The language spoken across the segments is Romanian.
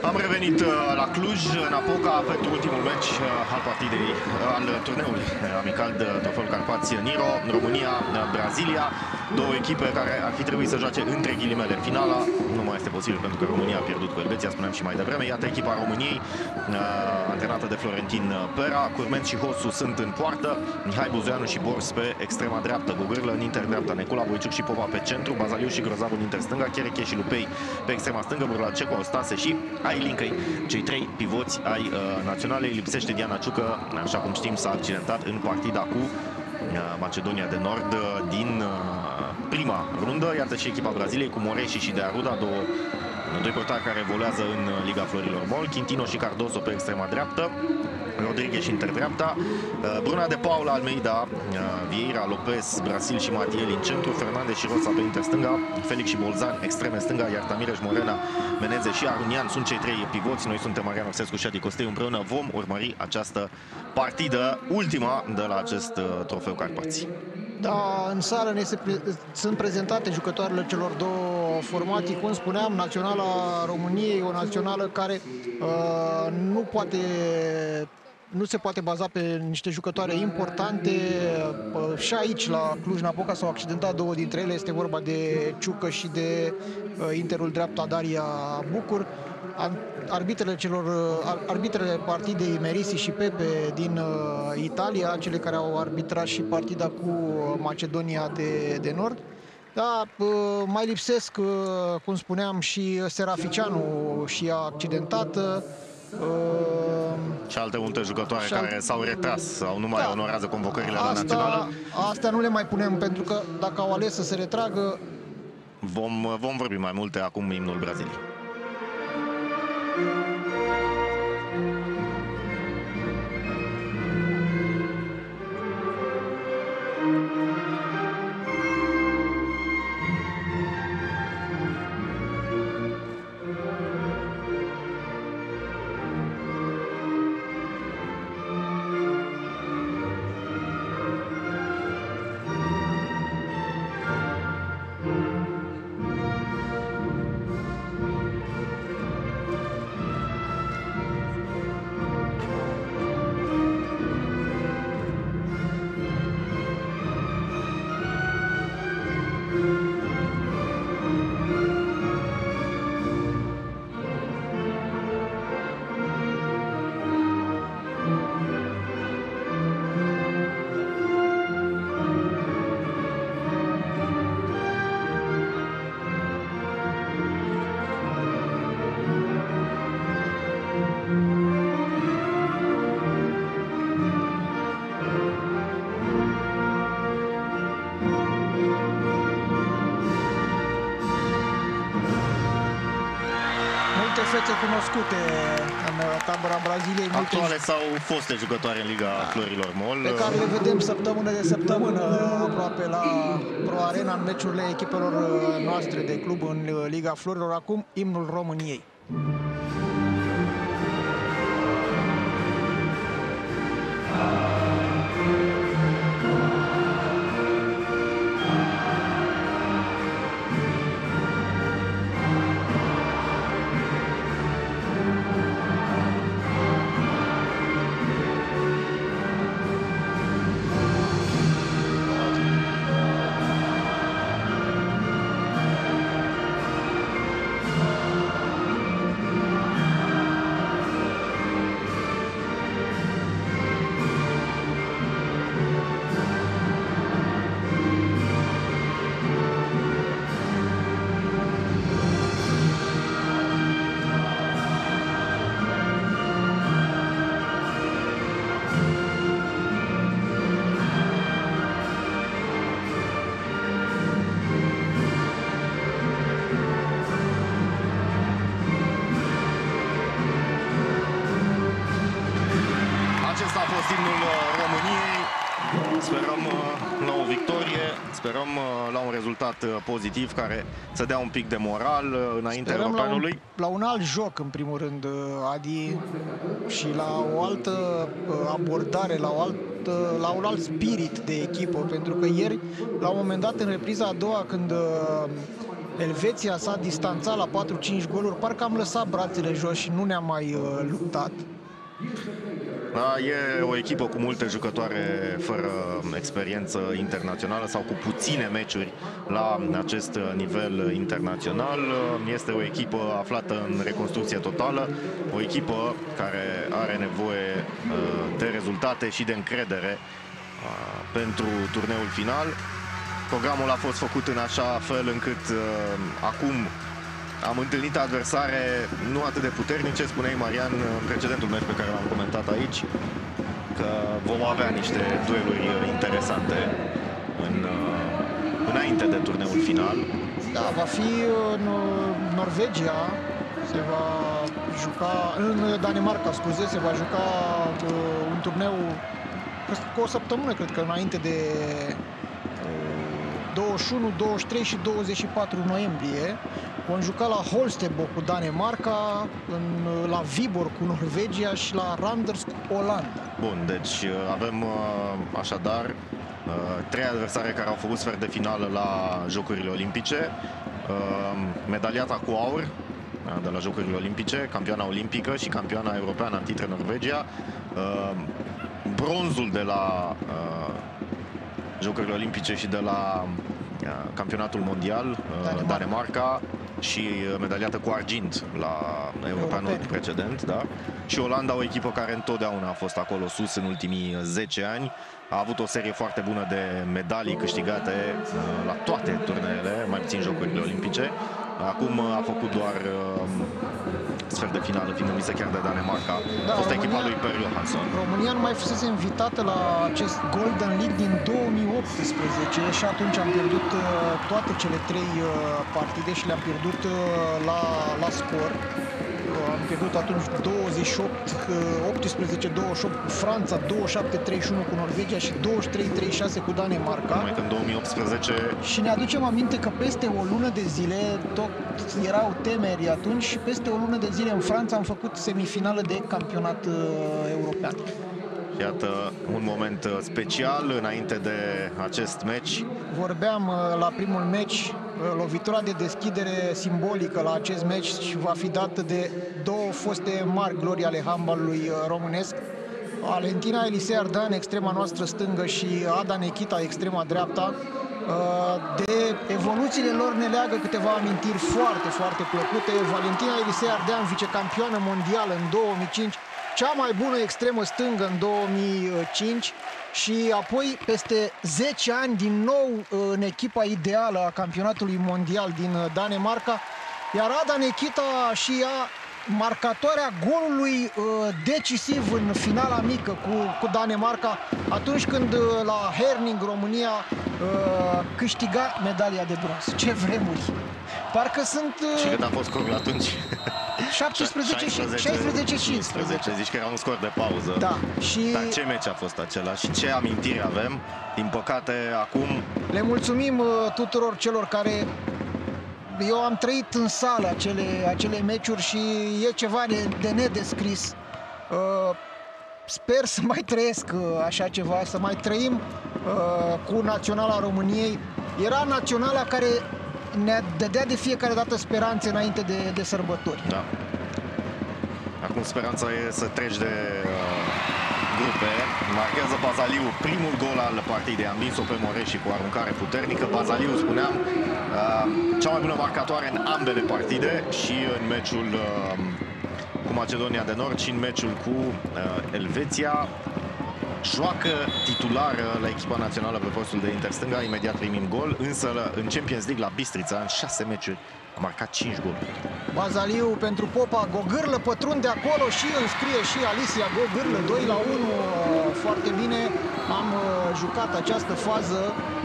Am revenit la Cluj, Napoca, pentru ultimul meci al partidei, al turneului amical de Trofeul Carpați Niro, România, Brazilia. Două echipe care ar fi trebuit să joace între ghilimele finala. Nu mai este posibil pentru că România a pierdut cu Elveția, spuneam și mai devreme. Iată echipa României, antrenată de Florentin Pera. Curment și Hosu sunt în poartă, Mihai Buzoianu și Bors pe extrema dreaptă, Gogârlă în inter dreapta, Necula, Boiciuc și Pova pe centru, Bazaliu și Grozavu în inter stânga, Chereche și Lupei pe extrema stângă, Burlaceco, Stase și Ailincăi, cei trei pivoți ai naționalei. Lipsește Diana Ciucă, așa cum știm, s-a accidentat în partida cu Macedonia de Nord din prima rundă. Iată și echipa Braziliei cu Morești și De Aruda, doi portari care evoluează în Liga Florilor Mol, Quintino și Cardoso pe extrema dreaptă, Rodriguez și interdreapta, Bruna de Paula, Almeida, Vieira, Lopez, Brasil și Matieli în centru, Fernandez și Rosa pe interstânga, Felix și Bolzan extreme stânga, iar Tamireș, Morena, Meneze și Arunian sunt cei trei pivoți. Noi suntem Marian Orsescu și Adi Costei, împreună vom urmări această partidă, ultima de la acest trofeu Carpați. Da, în sală sunt prezentate jucătoarele celor două formații. Cum spuneam, Naționala României, o națională care nu se poate baza pe niște jucătoare importante. Și aici, la Cluj-Napoca, s-au accidentat două dintre ele. Este vorba de Ciucă și de interul dreapta Daria Bucur. Arbitrele partidei Merisi și Pepe din Italia, cele care au arbitrat și partida cu Macedonia de Nord. Da, mai lipsesc, cum spuneam, și Seraficianu și a accidentat. Și alte multe jucătoare care s-au retras sau nu mai onorează convocările la națională. Astea nu le mai punem, pentru că dacă au ales să se retragă... Vom vorbi mai multe acum imnul Braziliei. Fețe cunoscute în tabăra Braziliei. Actuale sau foste jucătoare în Liga Florilor Mol. Pe care le vedem săptămână de săptămână aproape la Pro Arena în meciurile echipelor noastre de club în Liga Florilor. Acum imnul României. Sperăm la o victorie, sperăm la un rezultat pozitiv care să dea un pic de moral înainte europeanului. La un alt joc, în primul rând, Adi, și la o altă abordare, la un alt spirit de echipă, pentru că ieri, la un moment dat, în repriza a doua, când Elveția s-a distanțat la 4-5 goluri, parcă am lăsat brațele jos și nu ne-am mai luptat. Da, e o echipă cu multe jucătoare fără experiență internațională sau cu puține meciuri la acest nivel internațional. Este o echipă aflată în reconstrucție totală, o echipă care are nevoie de rezultate și de încredere pentru turneul final. Programul a fost făcut în așa fel încât acum am întâlnit adversare nu atât de puternice, spuneai, Marian, în precedentul meci pe care l-am comentat aici, că vom avea niște dueluri interesante înainte de turneul final. Da, va fi în Norvegia, se va juca, în Danemarca, scuze, se va juca un turneu cu o săptămână, cred că înainte de 21, 23 și 24 noiembrie. Vom juca la Holstebro cu Danemarca, la Viborg cu Norvegia și la Randers cu Olanda. Bun, deci avem așadar trei adversare care au făcut sfert de finală la Jocurile Olimpice. Medaliata cu aur de la Jocurile Olimpice, campioana olimpică și campioana europeană în titre Norvegia. Bronzul de la Jocurile Olimpice și de la campionatul mondial, Danemarca, și medaliată cu argint la europeanul precedent, da? Și Olanda, o echipă care întotdeauna a fost acolo sus în ultimii 10 ani. A avut o serie foarte bună de medalii câștigate la toate turneele, mai puțin Jocurile Olimpice. Acum a făcut doar sfert de finală, fiind învinsă chiar de Danemarca. Da, a fost echipa lui Per Johansson. România nu mai fusese invitată la acest Golden League din 2018 și atunci am pierdut toate cele trei partide și le-am pierdut la scor. Am pierdut atunci 18-28 cu Franța, 27-31 cu Norvegia și 23-36 cu Danemarca. Numai că în 2018... Și ne aducem aminte că peste o lună de zile, tot erau temeri atunci, și peste o lună de zile în Franța am făcut semifinală de campionat european. Iată un moment special înainte de acest meci. Vorbeam la primul meci, lovitura de deschidere simbolică la acest meci va fi dată de două foste mari glorii ale handbalului românesc. Valentina Elisei Ardan, extrema noastră stângă, și Ada Nechita, extrema dreapta. De evoluțiile lor ne leagă câteva amintiri foarte, foarte plăcute. Valentina Elisei Ardan, vicecampioană mondială în 2005, cea mai bună extremă stângă în 2005 și apoi peste 10 ani din nou în echipa ideală a campionatului mondial din Danemarca, iar Ada Nechita și ea marcatoarea golului decisiv în finala mică cu Danemarca, atunci când la Herning, România, câștiga medalia de bronz. Ce vremuri! Parcă sunt... Și cât a fost scorul atunci? 16-15. Zici că era un scor de pauză. Da. Și... Dar ce meci a fost acela și ce amintiri avem? Din păcate, acum... Le mulțumim tuturor celor care... Eu am trăit în sală acele meciuri și e ceva de nedescris. Sper să mai trăiesc așa ceva, să mai trăim cu Naționala României. Era Naționala care ne dădea de fiecare dată speranțe înainte de sărbători. Da. Acum speranța e să treci de grupe. Marchează Bazaliu primul gol al partidei. A învins-o pe Morești cu aruncare puternică. Bazaliu, spuneam, cea mai bună marcatoare în ambele partide, și în meciul cu Macedonia de Nord și în meciul cu Elveția. Joacă titulară la echipa națională pe postul de interstânga. Imediat primim gol, însă în Champions League la Bistrița, în 6 meciuri, a marcat 5 goluri. Bazaliu pentru Popa, Gogârlă pătrunde acolo și înscrie și Alicia Gogârlă, 2-1, foarte bine. Am jucat această fază.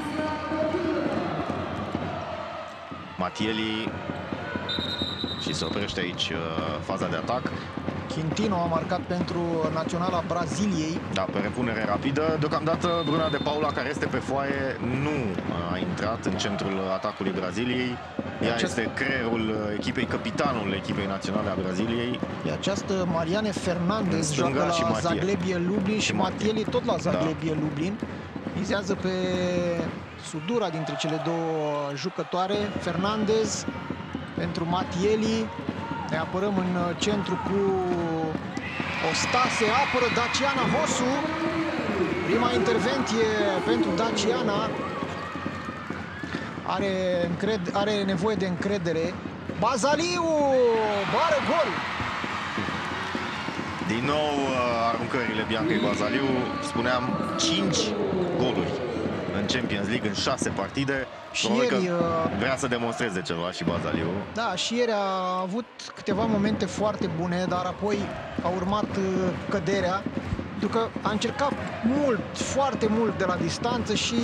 Matieli, și se oprește aici faza de atac. Quintino a marcat pentru Naționala Braziliei. Da, pe repunere rapidă. Deocamdată Bruna de Paula, care este pe foaie, nu a intrat în centrul atacului Braziliei. Ea este creierul echipei, capitanul echipei naționale a Braziliei. Această Mariane Fernandez joacă la Zagłębie Lublin și Matieli tot la Zagłębie Lublin. Mizează pe sudura dintre cele două jucătoare. Fernandez pentru Matieli. Ne apărăm în centru cu Ostase, apără Daciana Hosu. Prima intervenție pentru Daciana. Are nevoie de încredere. Bazaliu, bară gol. Din nou aruncările Biancăi Bazaliu. Spuneam 5 goluri în Champions League în 6 partide. Și ieri vrea să demonstreze ceva și Bazaliu. Da, și ieri a avut câteva momente foarte bune, dar apoi a urmat căderea, pentru că a încercat mult, foarte mult de la distanță și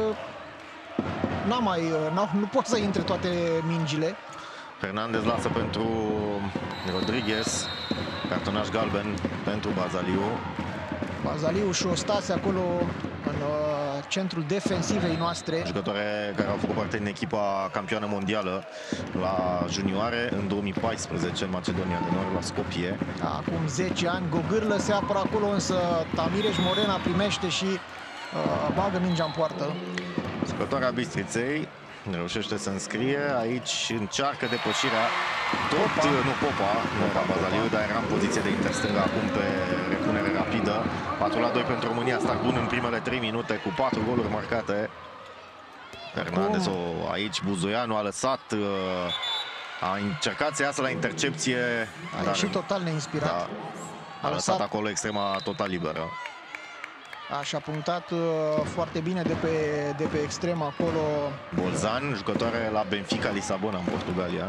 nu poate să intre toate mingile. Fernandez lasă pentru Rodriguez, cartonaș galben pentru Bazaliu. Bazaliu și Ostase acolo în centrul defensivei noastre. Jucătoare care au făcut parte din echipa campioană mondială la junioare în 2014 în Macedonia de Nord, la Skopje. Acum 10 ani, Gogârlă se apără acolo, însă Tamireș Morena primește și bagă mingea în poartă. Jucătoarea Bistriței reușește să înscrie, aici încearcă depășirea nu Popa Bazaliu, dar era în poziție de interstânga acum pe repunere rapidă. 4-2 pentru România, start bun în primele 3 minute cu 4 goluri marcate. Fernandez aici, Buzoianu a lăsat, a încercat să iasă la intercepție. A ieșit total neinspirat. Da, a lăsat acolo extrema total liberă. Și-a punctat foarte bine de pe extrem acolo. Bolzan, jucătoare la Benfica Lisabona în Portugalia.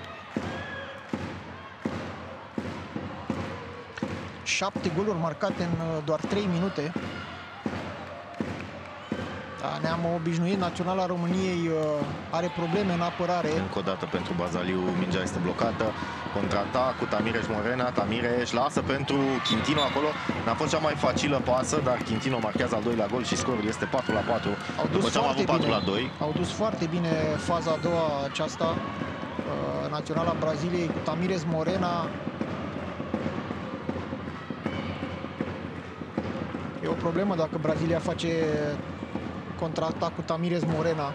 7 goluri marcate în doar 3 minute. Ne-am obișnuit, Naționala României are probleme în apărare. Încă o dată pentru Bazaliu, mingea este blocată. Contraatac cu Tamireș Morena. Tamireș lasă pentru Quintino acolo. N-a fost cea mai facilă pasă, dar Quintino marchează al doilea gol și scorul este 4-4. După ce am avut 4-2. Au dus foarte bine faza a doua aceasta. Naționala Braziliei cu Tamireș Morena. E o problemă dacă Brazilia face contraatac cu Tamireș Morena.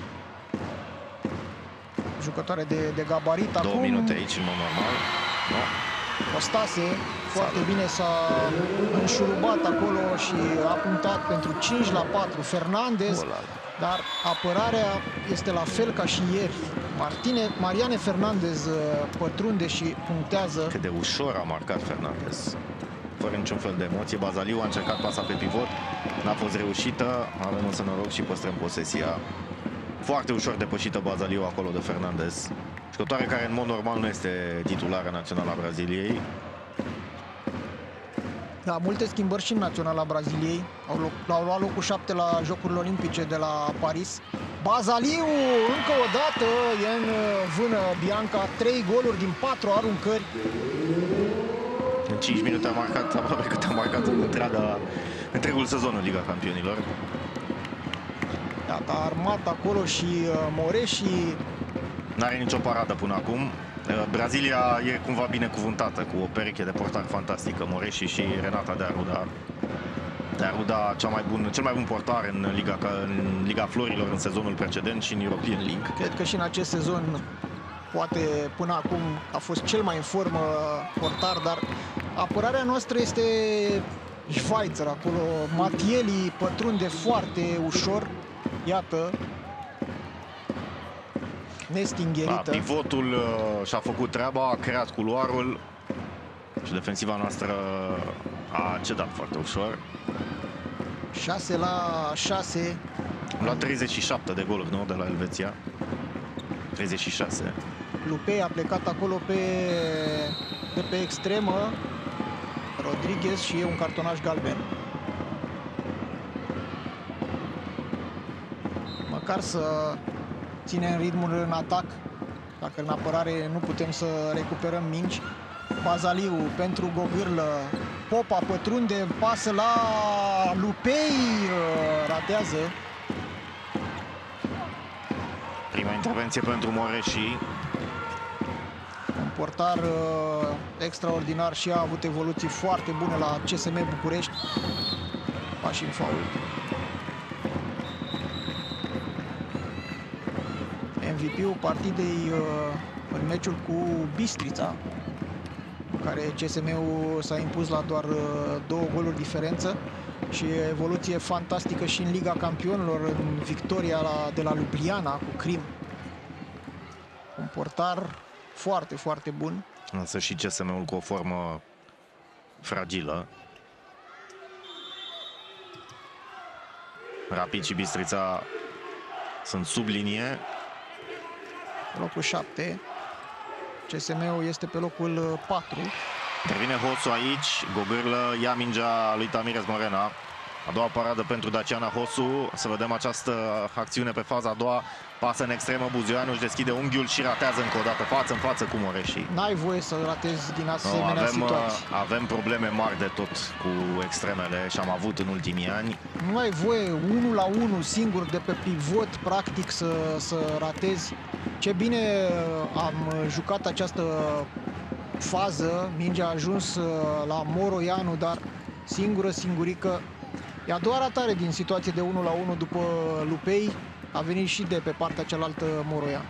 Jucătoare de gabarit. 2 minute aici în mod normal. No. Ostase foarte bine s-a înșurubat acolo și a punctat pentru 5-4. Fernandez, dar apărarea este la fel ca și ieri. Mariane Fernandez pătrunde și punctează. Cât de ușor a marcat Fernandez, fără niciun fel de emoție. Bazaliu a încercat pasa pe pivot, n-a fost reușită, avem însă noroc și păstrăm posesia. Foarte ușor depășită Bazaliu acolo de Fernandez, jucătoare care în mod normal nu este titulară națională a Braziliei. Da, multe schimbări și în Naționala Braziliei. Au luat locul 7 la Jocurile Olimpice de la Paris. Bazaliu, încă o dată, e în vână Bianca, 3 goluri din 4 aruncări. În 5 minute a marcat aproape cât a marcat în întregul sezon în Liga Campionilor. Iată, a armat acolo și Moreși. N-are nicio paradă până acum. Brazilia e cumva binecuvântată cu o pereche de portari fantastică, Moreși și Renata de Arruda. De Arruda, cel mai bun portar în Liga Florilor în sezonul precedent și în European League. Cred că și în acest sezon, poate până acum, a fost cel mai în formă portar, dar apărarea noastră este Schweizer acolo. Matieli pătrunde foarte ușor. Iată, nestingherită. Pivotul și-a făcut treaba, a creat culoarul și defensiva noastră a cedat foarte ușor. 6-6. Am luat 37 de goluri, nu? De la Elveția. 36. Lupei a plecat acolo de pe extremă. Rodriguez și e un cartonaș galben. Măcar să ținem ritmul în atac, dacă în apărare nu putem să recuperăm mingi. Bazaliu pentru Gogârlă. Popa pătrunde, pasă la Lupei, ratează. Prima intervenție pentru Moreși. Un portar extraordinar și a avut evoluții foarte bune la CSM București. Pași în fault. MVP-ul partidei în meciul cu Bistrița, în care CSM-ul s-a impus la doar 2 goluri diferență și evoluție fantastică și în Liga Campionilor, în victoria de la Ljubljana cu Krim. Un portar foarte, foarte bun. Însă și CSM-ul cu o formă fragilă. Rapid și Bistrița sunt sub linie. Locul 7. CSM-ul este pe locul 4. Intervine Hosu aici. Gogârlă ia mingea lui Tamirez Morena. A doua paradă pentru Daciana Hosu. Să vedem această acțiune pe faza a doua. Pasă în extremă, Buzioianu își deschide unghiul și ratează încă o dată față în față cu Moreșii. N-ai voie să ratezi din asemenea situații. Avem probleme mari de tot cu extremele și am avut în ultimii ani. Nu ai voie 1 la 1 singur de pe pivot practic să ratezi. Ce bine am jucat această fază. Mingea a ajuns la Moroianu, dar singurică. E a doua ratare din situație de 1 la 1 după Lupei. A venit și de pe partea cealaltă Moroian.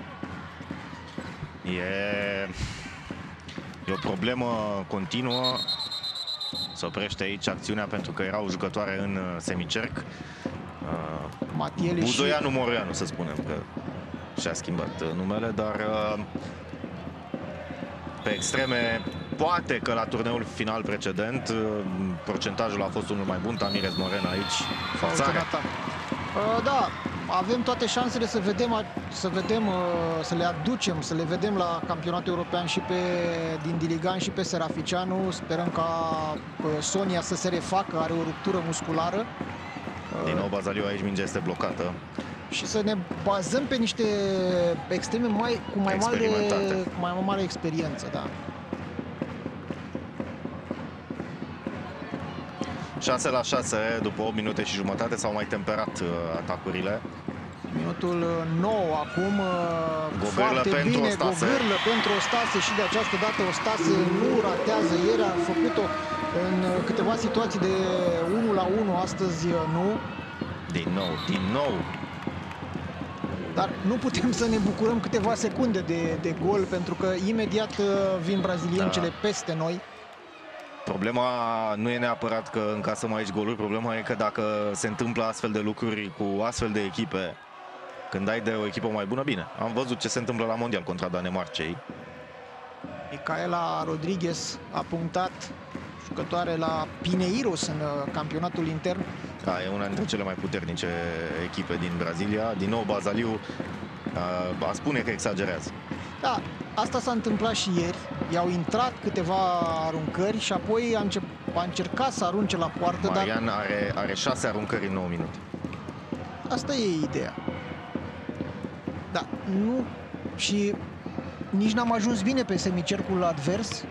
E o problemă continuă. Se oprește aici acțiunea pentru că erau jucătoare în semicerc. Buzoianu Moroianu, să spunem, că și-a schimbat numele, dar pe extreme, poate că la turneul final precedent procentajul a fost unul mai bun. Tamirez Morena aici, forțare. Da, avem toate șansele să le aducem, să le vedem la campionatul european și din Diligan și pe Seraficianu. Sperăm ca Sonia să se refacă, are o ruptură musculară. Din nou Bazaliu aici, mingea este blocată. Și să ne bazăm pe niște extreme cu mai mare experiență, da. 6-6, după 8 minute și jumătate s-au mai temperat atacurile. Minutul 9 acum. Foarte bine, Gogârlă pentru Ostase și de această dată Ostase nu ratează. Ieri a făcut-o în câteva situații de 1 la 1, astăzi nu. Din nou. Dar nu putem să ne bucurăm câteva secunde de gol, pentru că imediat vin braziliencele peste noi. Problema nu e neapărat că încasăm aici goluri, problema e că dacă se întâmplă astfel de lucruri cu astfel de echipe, când ai de o echipă mai bună, bine. Am văzut ce se întâmplă la Mondial contra Danemarcei. Micaela Rodriguez a punctat, jucătoare la Pineiros în campionatul intern. Da, e una dintre cele mai puternice echipe din Brazilia. Din nou Bazaliu a spune că exagerează. Da, asta s-a întâmplat și ieri. I-au intrat câteva aruncări și apoi a încercat să arunce la poartă. Marian are 6 aruncări în 9 minute. Asta e ideea. Da, nu. Și nici n-am ajuns bine pe semicercul advers.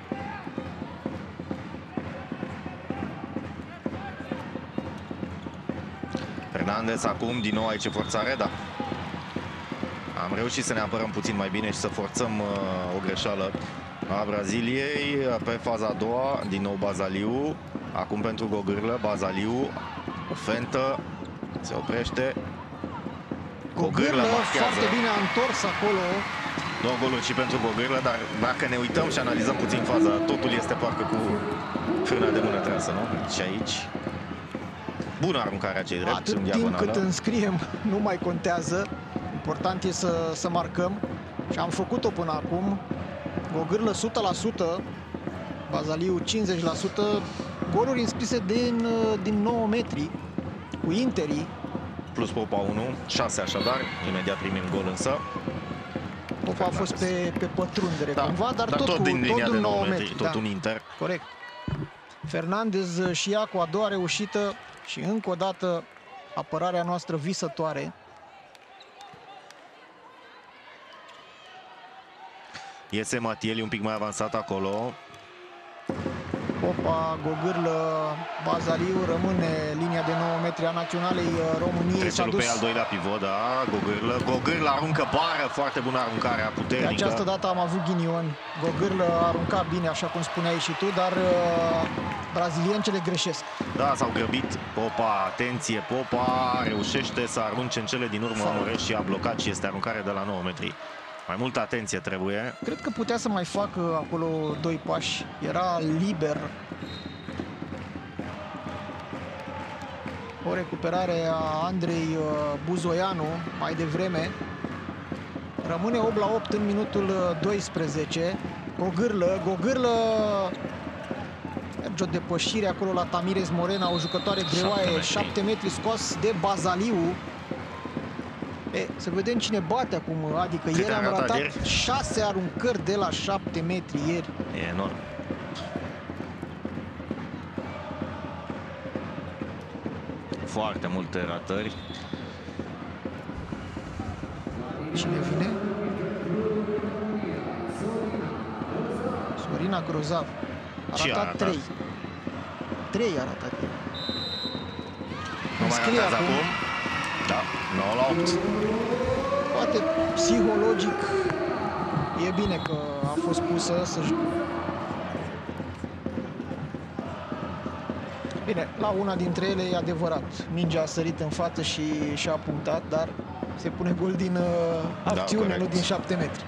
Fernandez acum, din nou aici forțare, da. Am reușit să ne apărăm puțin mai bine și să forțăm o greșeală a Braziliei pe faza a doua. Din nou Bazaliu, acum pentru Gogârlă, Bazaliu, o fentă, se oprește. Gogârlă foarte bine a întors acolo. 2 goluri și pentru Gogârlă, dar dacă ne uităm și analizăm puțin faza, totul este parcă cu frâna de mână trasă, nu? Și aici, bună aruncarea cei drept în diagonală. Atât timp cât înscriem, nu mai contează. Important e să marcăm și am făcut-o până acum. Gogârlă 100%, Bazaliu 50%, goluri înscrise din 9 metri cu interii. Plus Popa 1, 6 așadar, imediat primim gol însă. Popa a fost pe pătrundere cumva, dar tot din linia tot de 9 metri, tot un inter. Corect. Fernandez și ea cu a doua reușită și încă o dată apărarea noastră visătoare. Iese Matieli un pic mai avansat acolo. Popa, Gogârlă, Bazaliu, rămâne linia de 9 metri a naționalei României. Trece lui pe al doilea pivot, da, Gogârlă aruncă bară, foarte bună aruncarea, puternică. De această dată am avut ghinion. Gogârlă a aruncat bine, așa cum spuneai și tu, dar braziliencele greșesc. Da, s-au grăbit. Popa, atenție, Popa reușește să arunce în cele din urmă Amureș și a blocat și este aruncare de la 9 metri. Mai multă atenție trebuie. Cred că putea să mai facă acolo 2 pași. Era liber. O recuperare a Andrei Buzoianu mai devreme. Rămâne 8-8 în minutul 12. Gogârlă merge o depășire acolo la Tamirez Morena, o jucătoare greoaie, 7 metri scos de Bazaliu. Să vedem cine bate acum, adică ieri am ratat 6 aruncări de la 7 metri ieri. E enorm. Foarte multe ratări. Cine vine? Sorina Grozav. A ratat 3. 3 a ratat. Nu mai ratează acum. Da, 9-8. Poate psihologic e bine că a fost pusă să Bine, la una dintre ele e adevărat. Mingea a sărit în față și și-a punctat, dar se pune gol din acțiune, nu din 7 metri.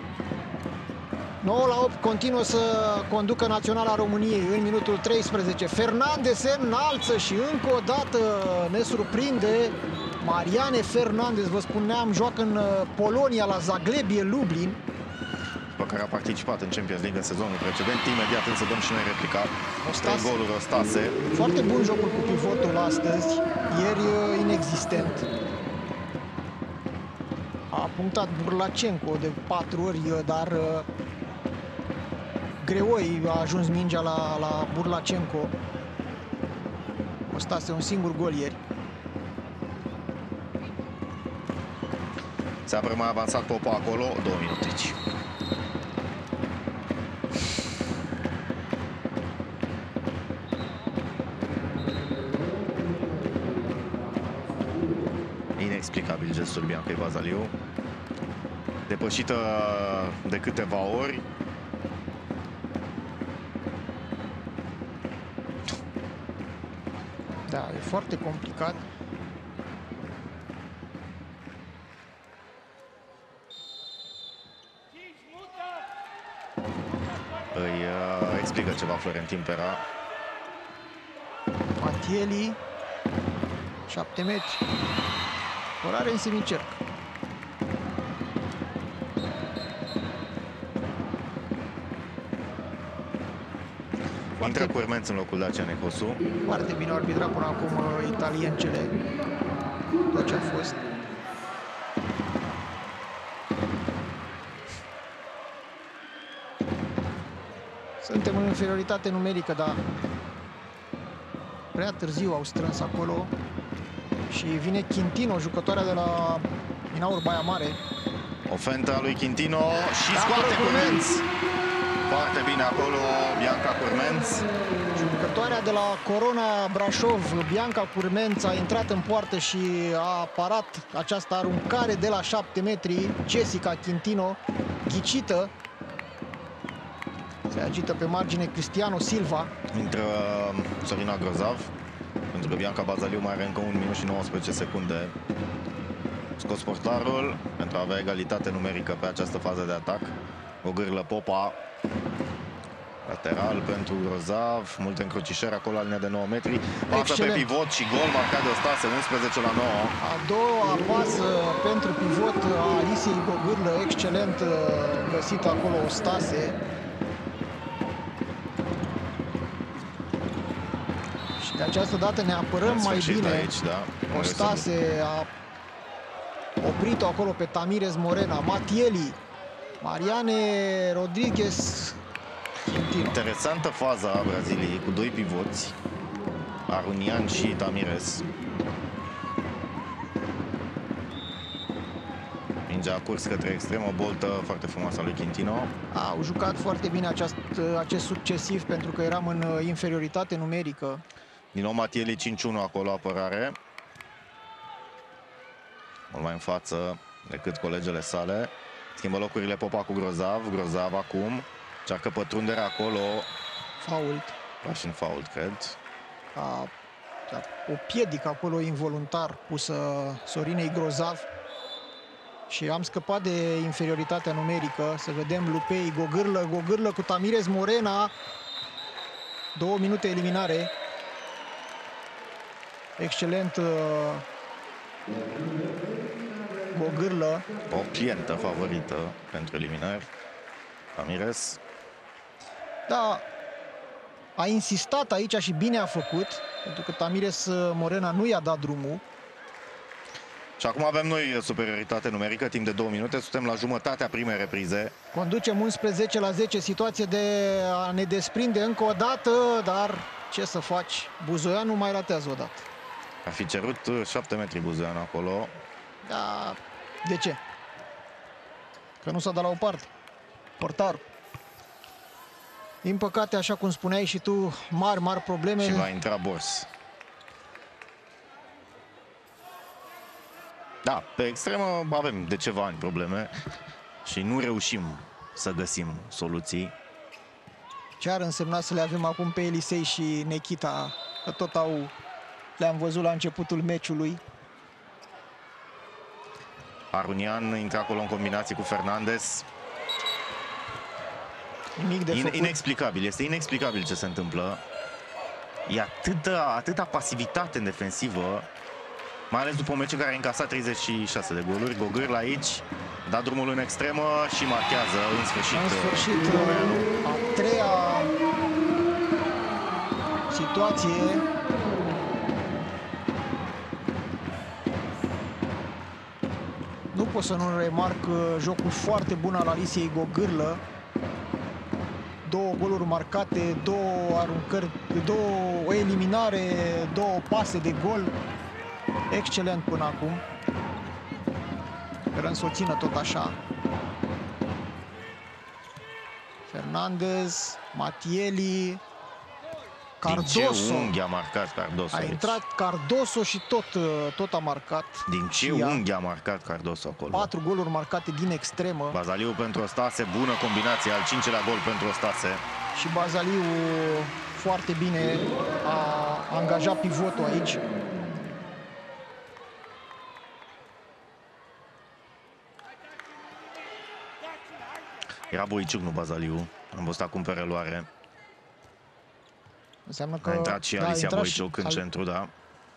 9-8, continuă să conducă Naționala României în minutul 13. Fernandez se înalță și încă o dată ne surprinde. Mariane Fernandez, vă spuneam, joacă în Polonia la Zagłębie Lublin, pe care a participat în Champions League în sezonul precedent. Imediat însă dăm și noi replica. 3 goluri Ostase. Foarte bun jocul cu pivotul astăzi, ieri inexistent. A punctat Burlacenco de 4 ori, dar greoi a ajuns mingea la Burlacenco. Ostase un singur gol ieri. Se apără mai avansat Popa acolo, 2 minute. Inexplicabil gestul Biancăi Bazaliu. Depășită de câteva ori. Da, e foarte complicat. Îi explică ceva Florentin Pera. Matieli, 7 metri. Orare în semicerc. Intră Curmenț în locul Dacian Ecosu. Foarte bine arbitrat până acum italiencele. Tot ce a fost. Suntem în inferioritate numerică, dar prea târziu au strâns acolo. Și vine Quintino, jucătoarea de la Minaur Baia Mare. Ofenta lui Quintino și scoate Curmenț. Foarte bine acolo Bianca Curmenț. Jucătoarea de la Corona Brașov, Bianca Curmenț, a intrat în poartă și a parat această aruncare de la 7 metri. Jessica Quintino, ghicită. Se agită pe margine Cristiano Silva. Intră Sorina Grozav, pentru că Bianca Bazaliu mai are încă 1 minut și 19 secunde. Scos portarul pentru a avea egalitate numerică pe această fază de atac. Gogârlă Popa. Lateral pentru Grozav. Multe încrucișări acolo la linia de 9 metri. Pasă pe pivot și gol marcat de Ostase, 11-9. A doua pasă pentru pivot a Alisiei Gogârlă. Excelent găsit acolo Ostase. Și de această dată ne apărăm mai bine. Aici, da. Ostase a oprit-o acolo pe Tamirez Morena. Matieli, Mariane Rodriguez, Quintino. Interesantă faza a Braziliei cu 2 pivoți, Arunian și Tamirez. Mingea a curs către extrem, o boltă foarte frumoasă a lui Quintino. Au jucat foarte bine acest succesiv pentru că eram în inferioritate numerică. Din nou Matieli 5-1 acolo, apărare. Mult mai în față decât colegele sale. Schimbă locurile Popa cu Grozav. Grozav acum încearcă pătrunderea acolo. Fault. Russian fault, cred. O piedică acolo involuntar pusă Sorinei Grozav. Și am scăpat de inferioritatea numerică. Să vedem Lupei, Gogârlă cu Tamirez Morena. 2 minute eliminare. Excelent Gogârlă. O clientă favorită pentru eliminări. Tamirez. Da, a insistat aici și bine a făcut, pentru că Tamirez Morena nu i-a dat drumul. Și acum avem noi superioritate numerică, timp de 2 minute, suntem la jumătatea primei reprize. Conducem 11-10, situație de a ne desprinde încă o dată, dar ce să faci? Buzoianu mai ratează o dată. Ar fi cerut 7 metri Buzoianu acolo. Da, de ce? Că nu s-a dat la o parte. Portarul. Din păcate, așa cum spuneai și tu, mari probleme. Și va intra Bors. Da, pe extremă avem de ceva ani probleme și nu reușim să găsim soluții. Ce ar însemna să le avem acum pe Elisei și Nechita, că tot le-am văzut la începutul meciului. Arunian intră acolo în combinație cu Fernandez. Nimic de făcut. Inexplicabil, este inexplicabil ce se întâmplă. E atâta pasivitate în defensivă, mai ales după un meci în care a încasat 36 de goluri. Gogârl aici da drumul în extremă și marchează în sfârșit. A treia situație. Nu pot să nu remarc jocul foarte bun al Alisiei Gogârlă. 2 goluri marcate, 2 aruncări, o eliminare, 2 pase de gol. Excelent până acum. Sperăm să o țină tot așa. Fernandez, Matieli, Cardoso. Din ce unghi a marcat Cardoso a aici? Intrat Cardoso și tot a marcat. Din ce unghi a marcat Cardoso acolo? 4 goluri marcate din extremă. Bazaliu pentru Ostase, bună combinație, al 5-lea gol pentru Ostase. Și Bazaliu foarte bine a angajat pivotul aici. Era Boiciuc, nu Bazaliu. Am văzut acum pe reluare. Înseamnă că a intrat și Alicia Boiciuc în centru, da.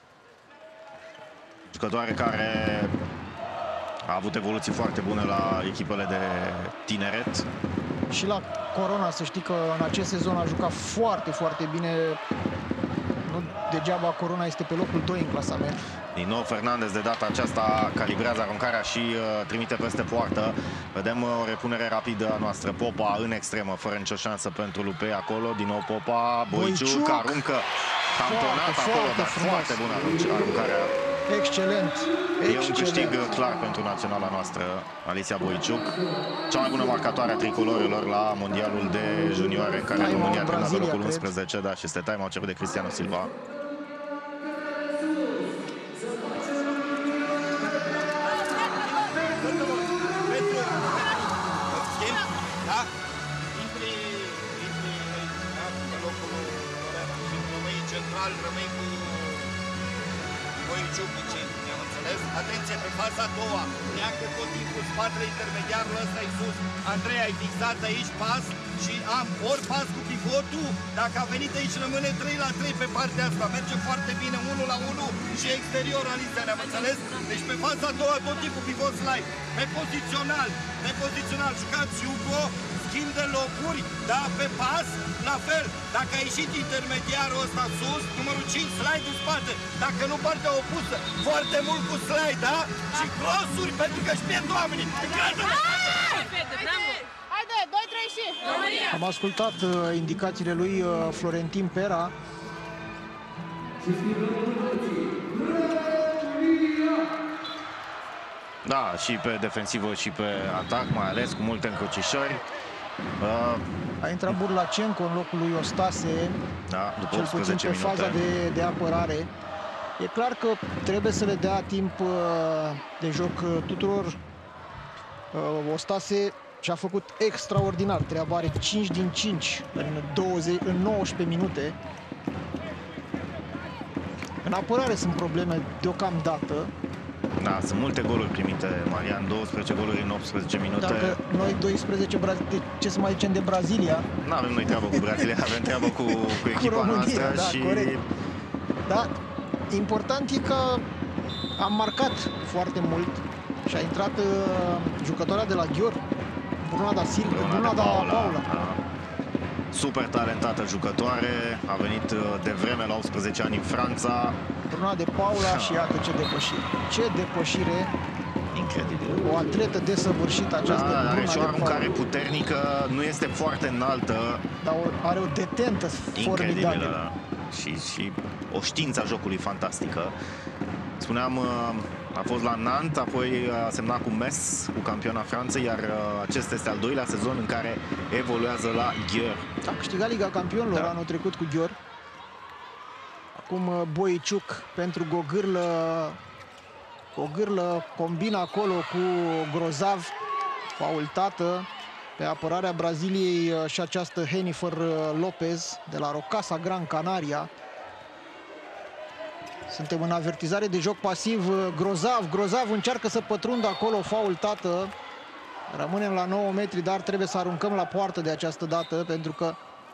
Jucătoare care a avut evoluții foarte bune la echipele de tineret. Și la Corona, să știi că în acest sezon a jucat foarte bine. Nu degeaba Corona este pe locul 2 în clasament. Din nou Fernandez de data aceasta calibrează aruncarea și trimite peste poartă. Vedem o repunere rapidă a noastră. Popa în extremă, fără nicio șansă pentru Lupei acolo. Din nou Popa, Boiciuc aruncă campionat acolo, dar foarte bună aruncarea. Excelent. E un câștig clar pentru naționala noastră, Alicia Boiciuc. Cea mai bună marcatoare a tricolorilor la mondialul de junioare, în care România termină pe locul 11. Da, și este time-out cerut de Cristiano Silva. Rămâi cu Boiciuc, ne-am înțeles? Atenție, pe faza a doua, neacă tot timpul spatele intermediarul ăsta e sus. Andrei, ai fixat aici pas și am ori pas cu pivotul, dacă a venit aici rămâne 3-3 pe partea asta, merge foarte bine, 1-1 și exterior Alicia, ne-am înțeles? Deci pe faza a doua tot timpul pivot slide, pe pozițional, jucați Hugo, schimb de locuri, da, pe pas, la fel, dacă a ieșit intermediarul ăsta sus, numărul 5, slide în spate, dacă nu partea opusă, foarte mult cu slide, da? Și crossuri, pentru că își pierd oamenii. Haide, 2-3 și România! Am ascultat indicațiile lui Florentin Pera. Da, și pe defensivă și pe atac, mai ales cu multe încrucișări. A intrat Burlacenco în locul lui Ostase, Da, după cel puțin 18 pe minute. faza de apărare. E clar că trebuie să le dea timp de joc tuturor. Ostase și-a făcut extraordinar treaba, are 5 din 5 în 19 minute. În apărare sunt probleme deocamdată. Da, sunt multe goluri primite, Marian, 12 goluri în 18 minute. Dacă noi 12, ce să mai zicem de Brazilia? Nu avem noi treabă cu Brazilia, avem treabă cu echipa România, noastră da, și... corect. Da, important e că am marcat foarte mult și a intrat jucătoarea de la Ghior, Bruna da Paula. Da. Super talentată jucătoare, a venit de vreme la 18 ani în Franța. Bruna de Paula și iată ce depășire. Ce depășire! Incredibil. O atletă desăvârșită această Da, are Bruna și o de aruncare Paula. puternică, nu este foarte înaltă. Dar are o detentă formidabilă. Incredibilă. Și o știință a jocului fantastică. Spuneam, a fost la Nantes, apoi a semnat cu Metz, cu campioana Franței, iar acesta este al doilea sezon în care evoluează la Ghior. A câștigat Liga Campionilor anul trecut cu Ghior. Acum Boiciuc pentru Gogârlă. Gogârlă combina acolo cu Grozav, faultată pe apărarea Braziliei și această Jennifer Lopez de la Rocasa Gran Canaria. Suntem în avertizare de joc pasiv. Grozav încearcă să pătrundă acolo, faultată. Rămânem la 9 metri, dar trebuie să aruncăm la poartă de această dată, pentru că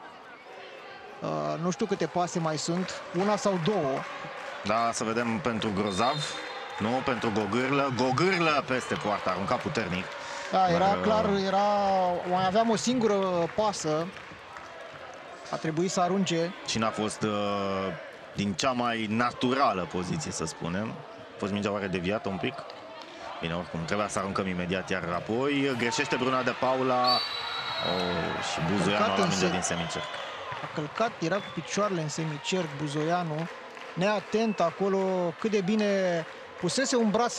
nu știu câte pase mai sunt, una sau două. Da, să vedem pentru Grozav, nu pentru Gogârlă. Gogârlă peste poartă, aruncat puternic. Da, era clar, mai aveam o singură pasă. A trebuit să arunce. Și n-a fost din cea mai naturală poziție, să spunem. A fost mingea oare deviată un pic? Bine, oricum, trebuia să aruncăm imediat, iar apoi greșește Bruna de Paula. Și Buzoianu la mingea din semicerc. A călcat, era cu picioarele în semicerc Buzoianu. Neatent acolo, cât de bine pusese un braț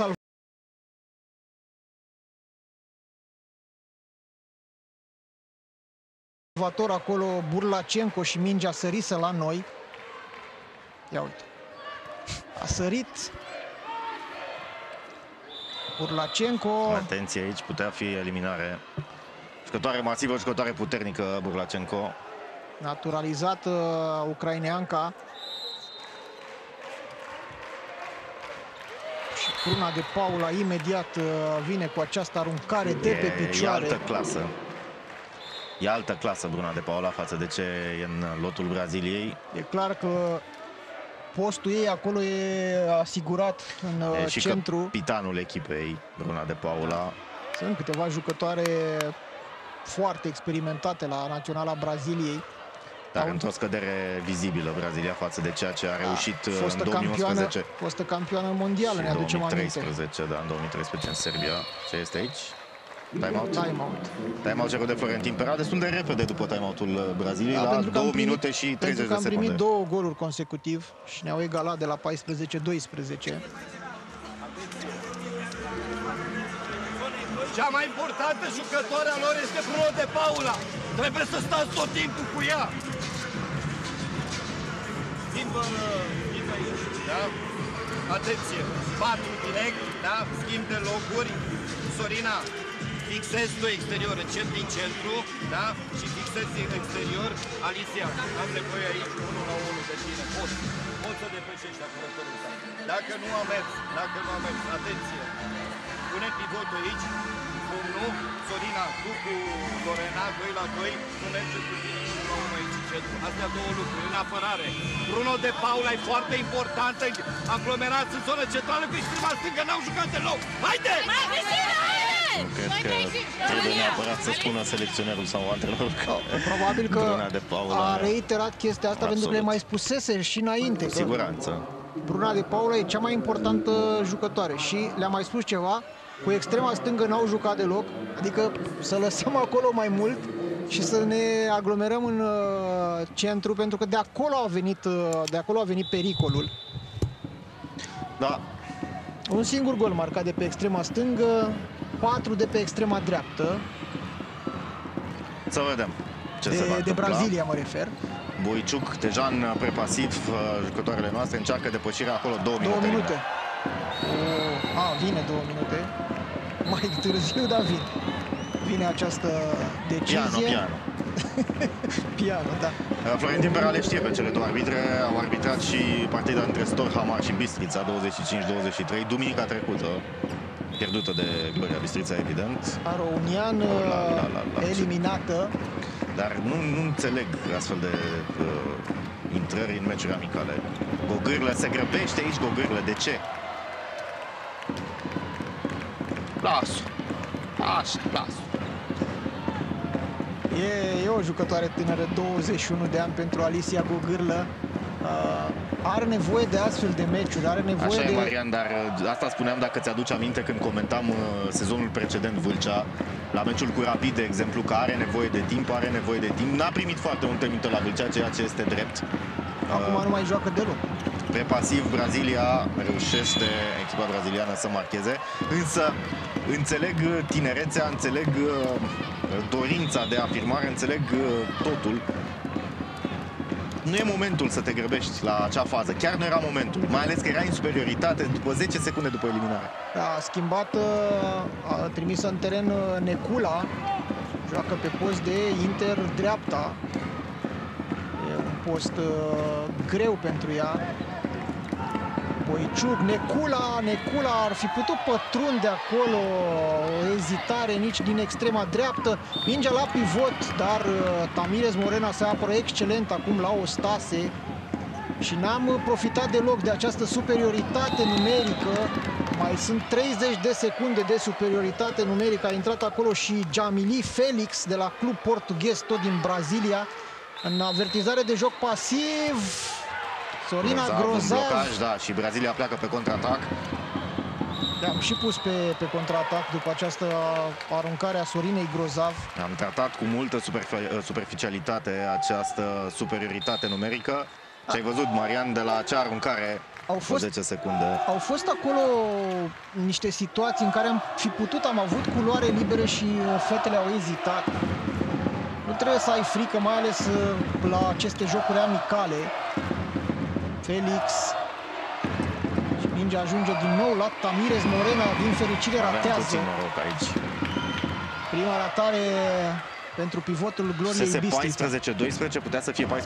salvator acolo Burlacenco și mingea sărise la noi. Ia uite. A sărit Burlacenco. Atenție aici, putea fi eliminare. Jucătoare masivă, jucătoare puternică Burlacenco. Naturalizată ucraineanca. Și Bruna de Paula imediat vine cu această aruncare de pe picioare. E altă clasă. E altă clasă Bruna de Paula față de ce e în lotul Braziliei. E clar că postul ei acolo e asigurat în și centru. capitanul echipei Bruna de Paula. Sunt câteva jucătoare foarte experimentate la Naționala Braziliei. Dar într-o scădere vizibilă Brazilia față de ceea ce a reușit în 2011. Fostă campioană mondială, ne aducem aminte. 2013, da, în 2013 în Serbia. Ce este aici? Time-out? Time-out cerut de Florentin Pera, destul de repede după time-out-ul Braziliei, la 2 minute și 30 de secunde. Pentru că am primit 2 goluri consecutiv și ne-au egalat de la 14-12. Cea mai importantă jucătoare a lor este Bruna de Paula. Trebuie să stați tot timpul cu ea. Schimbă aici, da? Atenție, 4 direct, da? Schimb de locuri. Sorina, fixezi tu exterior, încep din centru, da? Și fixezi exterior. Alicia, am nevoie aici 1 la 1 de tine. Poți să depășești apărătorul ăsta. Dacă nu a mers, atenție. Pune pivotul aici. Nu, Sorina, tu cu Lorena, 2 la 2, nu merge cu tine 1 la 1 aici în centru. Astea două lucruri, în apărare. Bruna de Paula e foarte importantă, aglomerați în zonă centrală cu extrema stângă, n-au jucat deloc. Haide! Nu cred că trebuie neapărat să spună selecționerul sau antrenorul că probabil că Bruna de Paula a reiterat chestia asta pentru că le mai spusese și înainte. Cu siguranță. Bruna de Paula e cea mai importantă jucătoare și le-a mai spus ceva. Cu extrema stângă n-au jucat deloc, adică să lăsăm acolo mai mult și să ne aglomerăm în centru, pentru că de acolo a venit pericolul. Da, Un singur gol marcat de pe extrema stângă, 4 de pe extrema dreaptă. Să vedem ce se va De întâmpla. Brazilia mă refer. Boiciuc, deja în prepasiv, jucătoarele noastre încearcă depășirea acolo 2 minute. 2 minute. Vine 2 minute. Mai târziu, dar vine. Vine această decizie. Piano. Piano, da. Florentin Pera le știe pe cele două arbitre. Au arbitrat și partida între Storhamar și Bistrița, 25-23, duminica trecută. Pierdută de Gloria Bistrița, evident. Arounian eliminată. Dar nu înțeleg astfel de intrări în meciuri amicale. Gogârlă se grăbește aici, Gogârlă. De ce? Las-o. Las-o. E o jucătoare tânără, 21 de ani pentru Alicia Gogârlă. Are nevoie de astfel de meciuri, are nevoie Așa de... e, Marian, dar asta spuneam, dacă ți-aduci aminte, când comentam sezonul precedent Vâlcea, la meciul cu Rapid, de exemplu, că are nevoie de timp, N-a primit foarte multe minute la Vâlcea, ceea ce este drept. Acum nu mai joacă deloc. Pe pasiv, Brazilia reușește, echipa braziliană, să marcheze, însă înțeleg tinerețea, înțeleg dorința de afirmare, înțeleg totul. Nu e momentul să te grăbești la acea fază. Chiar nu era momentul, mai ales că era în superioritate după 10 secunde după eliminare. A schimbat, a trimis în teren Necula, joacă pe post de inter dreapta. E un post greu pentru ea. Boiciuc, Necula ar fi putut pătrunde acolo, o ezitare nici din extrema dreaptă, mingea la pivot, dar Tamirez Morena se apără excelent acum la Ostase și n-am profitat deloc de această superioritate numerică. Mai sunt 30 de secunde de superioritate numerică, a intrat acolo și Jamili Felix de la club portughez, tot din Brazilia, în avertizare de joc pasiv. Sorina Grozav. Blocaj, da, și Brazilia pleacă pe contraatac. Le-am și pus pe contraatac după această aruncare a Sorinei Grozav. Am tratat cu multă superficialitate această superioritate numerică. Și ai văzut, Marian, de la acea aruncare Au fost 10 secunde. Au fost acolo niște situații în care am avut culoare libere și fetele au ezitat. Nu trebuie să ai frică, mai ales la aceste jocuri amicale. Felix. Și mingea ajunge din nou la Tamirez Morena, din fericire ratează. Avem puțin noroc aici. Prima ratare pentru pivotul Gloriei Bistrița. 14-12, putea să fie 14-16.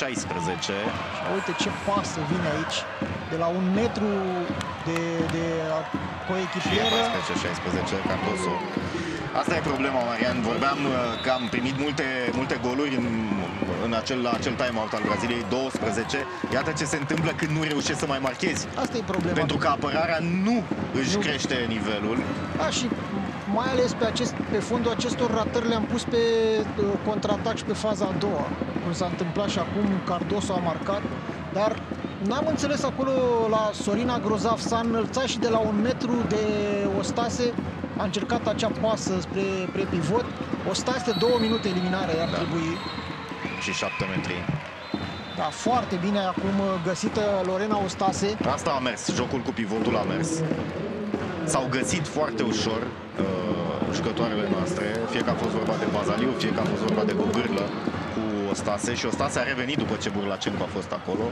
Uite ce pasă vine aici, de la un metru de coechipieră. 14-16, Cardoso. Asta e problema, Marian. Vorbeam că am primit multe goluri în acel time-out al Braziliei, 12. Iată ce se întâmplă când nu reușești să mai marchezi. Asta e problema. Pentru că apărarea nu își crește nivelul. Da, și mai ales pe fondul acestor ratări le-am pus pe contraatac și pe faza a doua. Cum s-a întâmplat și acum, Cardoso a marcat, dar n-am înțeles acolo la Sorina Grozav, s-a înălțat și de la un metru de Ostase a încercat acea pasă spre pivot. Ostase 2 minute eliminare ar trebui. Și 7 metri. Da, foarte bine acum găsită Lorena Ostase. Asta a mers, jocul cu pivotul a mers. S-au găsit foarte ușor jucătoarele noastre, fie că a fost vorba de Bazaliu, fie că a fost vorba de Gogârlă cu Ostase, și Ostase a revenit după ce Burlacenco a fost acolo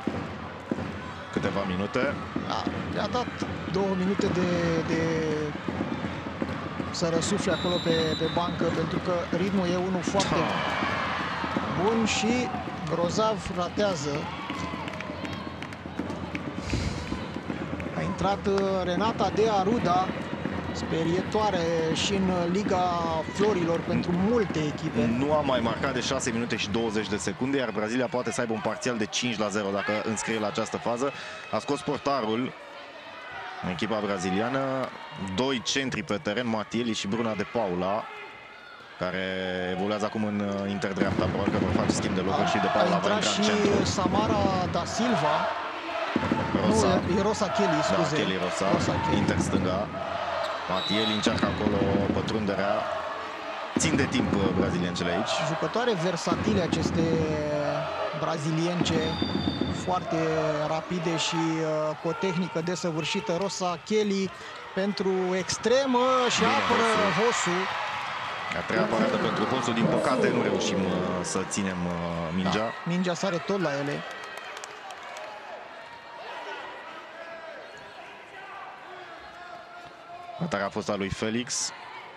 câteva minute. Da, le-a dat 2 minute de să răsufle acolo pe bancă, pentru că ritmul e unul foarte bun și Grozav ratează. A intrat Renata de Aruda, sperietoare și în Liga Florilor pentru multe echipe. Nu a mai marcat de 6 minute și 20 de secunde, iar Brazilia poate să aibă un parțial de 5-0 dacă înscrie la această fază. A scos portarul în echipa braziliană, 2 centri pe teren, Matieli și Bruna de Paula, care evoluează acum în interdreapta. Probabil că vor face schimb de locuri și de Paula va intra în centru. Și Samara da Silva. Rosa. Nu, e Rosa Kelly, scuze. Da, Kelly Rosa, inter stânga. Matieli încearcă acolo pătrunderea. Țin de timp braziliancele aici. Jucătoare versatile aceste brazilience, foarte rapide și cu o tehnică desăvârșită. Rosa, Kelly pentru extremă și Bine, apără Hosu. A treia parată pentru Hosu, din păcate nu reușim să ținem mingea. Da, mingea sare tot la ele. Atarea a fost a lui Felix.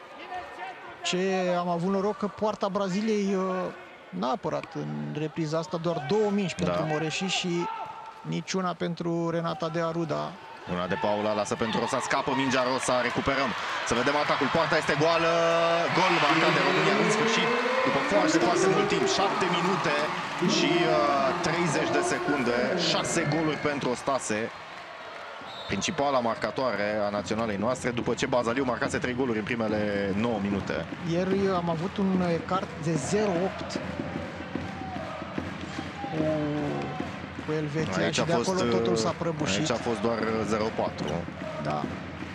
Ce am avut noroc că poarta Braziliei n-a apărat în repriza asta, doar 2 mingi pentru Moreși și niciuna pentru Renata de Aruda. Una de Paula, lasă pentru Rosa, scapă mingea Rosa, recuperăm. Să vedem atacul, poarta este goală, gol marcat de România în sfârșit, după foarte mult timp, 7 minute și 30 de secunde, 6 goluri pentru Ostase. Principala marcatoare a naționalei noastre, după ce Bazaliu marcase 3 goluri în primele 9 minute. Ieri am avut un ecart de 0-8 cu Elveția și de acolo totul s-a prăbușit. Aici a fost doar 0-4. Da.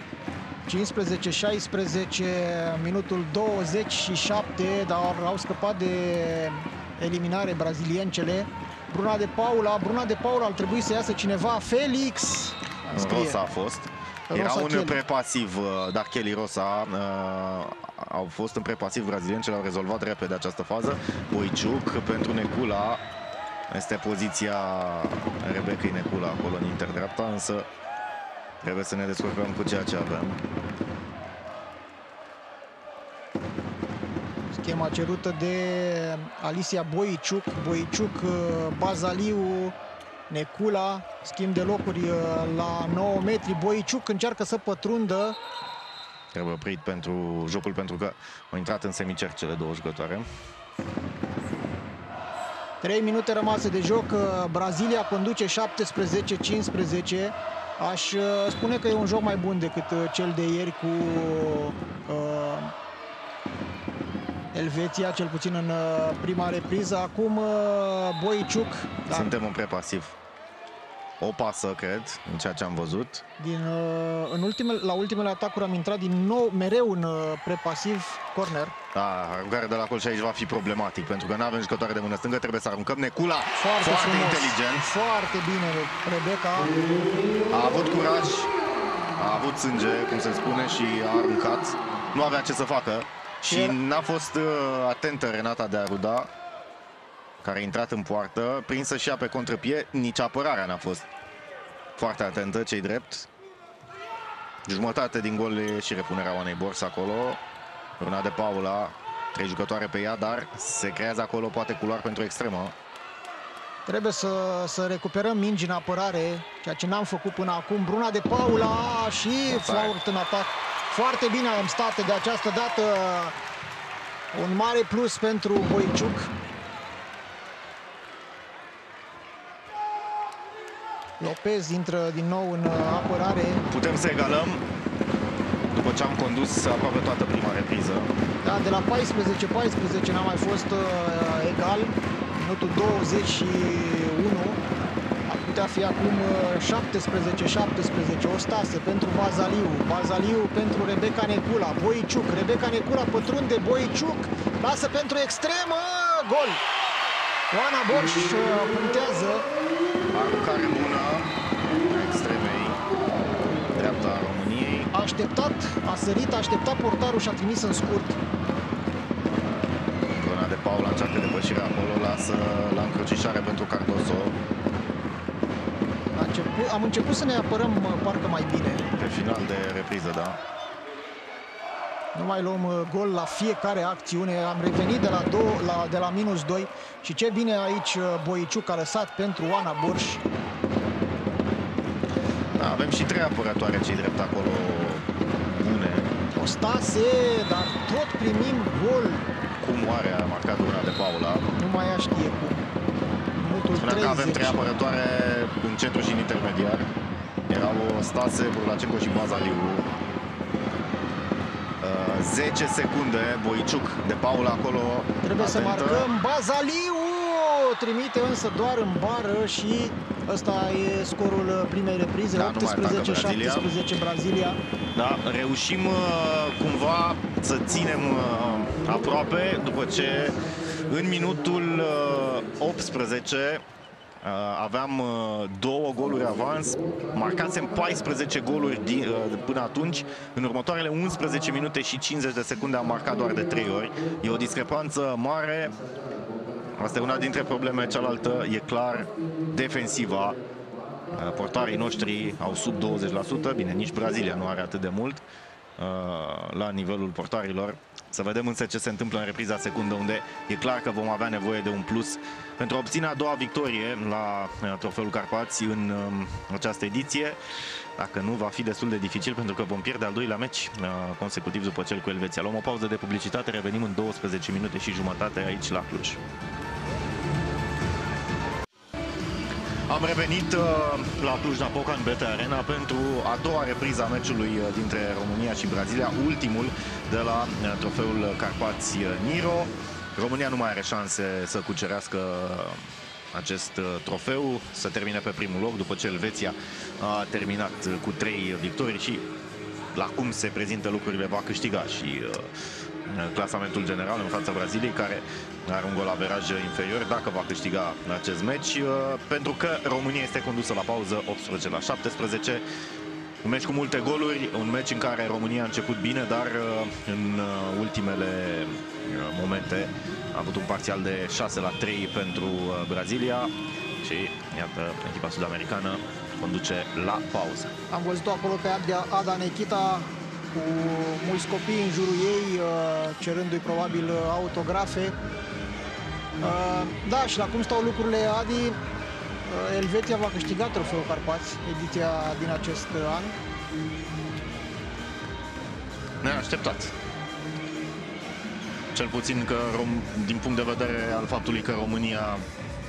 15-16, minutul 27, dar au scăpat de eliminare braziliencele. Bruna de Paula ar trebui să iasă cineva. Felix! Rosa a fost. Era un Kelly. prepasiv, dar Kelly Rosa au fost în prepasiv brazilieni, ce l-au rezolvat repede această fază. Boiciuc pentru Necula. Este poziția Rebecăi Necula acolo în interdreapta, însă trebuie să ne descurcăm cu ceea ce avem. Schema cerută de Alicia Boiciuc. Boiciuc, Bazaliu, Necula, schimb de locuri la 9 metri. Boiciuc încearcă să pătrundă. Trebuie oprit pentru jocul, pentru că au intrat în semicerc cele două jucătoare. 3 minute rămase de joc. Brazilia conduce 17-15. Aș spune că e un joc mai bun decât cel de ieri cu Elveția, cel puțin în prima repriză. Acum Boiciuc. Da. Suntem în prepasiv. O pasă, cred, în ceea ce am văzut. La ultimele atacuri am intrat din nou, mereu în prepasiv, corner. Da, aruncare de la col și aici va fi problematic, pentru că nu avem jucătoare de mână stângă, trebuie să aruncăm. Necula, foarte inteligent. Foarte bine, Rebecca. A avut curaj, a avut sânge, cum se spune, și a aruncat. Nu avea ce să facă și n-a fost atentă Renata de Aruda, care a intrat în poartă, prinsă și ea pe contrapie. Nici apărarea n-a fost foarte atentă, cei drept. Jumătate din gol e și repunerea Oanei Bors acolo. Bruna de Paula, 3 jucătoare pe ea, dar se creează acolo poate culoar pentru extremă. Trebuie să recuperăm mingi în apărare, ceea ce n-am făcut până acum. Bruna de Paula și Flaurt în atac. Foarte bine am stat de această dată. Un mare plus pentru Boiciuc. Lopez intră din nou în apărare. Putem să egalăm după ce am condus aproape toată prima repriză. Da, de la 14-14 n-a mai fost egal. Minutul 21. Ar putea fi acum 17-17. Ostase pentru Bazaliu. Bazaliu pentru Rebecca Necula. Boiciuc. Rebecca Necula pătrunde. Boiciuc lasă pentru extremă. Gol! Oana Borș punctează. Aruncare bună extremei dreapta a României. A așteptat, a sărit, a așteptat portarul și a trimis în scurt. Bruna de Paula încearcă depășirea acolo, lasă la încrucișare pentru Cardoso. Am început să ne apărăm parcă mai bine. Pe final de repriză, da. Nu mai luăm gol la fiecare acțiune. Am revenit de la minus 2. Și ce bine aici Boiciuc a lăsat pentru Oana Borș. Da, avem și 3 apărătoare cei drept acolo bune. Ostase, dar tot primim gol. Cum oare a marcat Bruna de Paula? Nu mai ea știe cum. Minutul 30. Că avem 3 apărătoare în centru și în intermediar. Erau Ostase, Burlacenco și Bazaliu. 10 secunde, Boiciuc de Paula acolo. Trebuie să marcăm. Bazaliu trimite însă doar în bară și ăsta e scorul primei reprize. Da, 18-17 Brazilia. Da, reușim cumva să ținem aproape după ce în minutul 18 aveam 2 goluri avans, marcasem 14 goluri până atunci. În următoarele 11 minute și 50 de secunde am marcat doar de 3 ori. E o discrepanță mare. Asta e una dintre probleme, cealaltă e clar defensiva. Portarii noștri au sub 20%, bine, nici Brazilia nu are atât de mult la nivelul portarilor. Să vedem însă ce se întâmplă în repriza secundă, unde e clar că vom avea nevoie de un plus pentru a obține a doua victorie la Trofeul Carpați în această ediție. Dacă nu, va fi destul de dificil, pentru că vom pierde al doilea meci consecutiv după cel cu Elveția. Luăm o pauză de publicitate, revenim în 12 minute și jumătate aici la Cluj. Am revenit la Cluj-Napoca în BT Arena pentru a doua repriză a meciului dintre România și Brazilia, ultimul de la Trofeul Carpați Niro. România nu mai are șanse să cucerească acest trofeu, să termine pe primul loc, după ce Elveția a terminat cu 3 victorii și la cum se prezintă lucrurile va câștiga și clasamentul general în fața Braziliei, care are un gol averaj inferior, dacă va câștiga acest meci, pentru că România este condusă la pauză 18-17. Un meci cu multe goluri, un meci în care România a început bine, dar în ultimele momente a avut un parțial de 6-3 pentru Brazilia și iată, echipa sud-americană conduce la pauză. Am văzut acolo pe Ada Nechita cu mulți copii în jurul ei, cerându-i probabil autografe. Da, și la cum stau lucrurile, Adi, Elveția va câștiga Trofeul Carpați, ediția din acest an. Neașteptat. Cel puțin că, din punct de vedere al faptului că România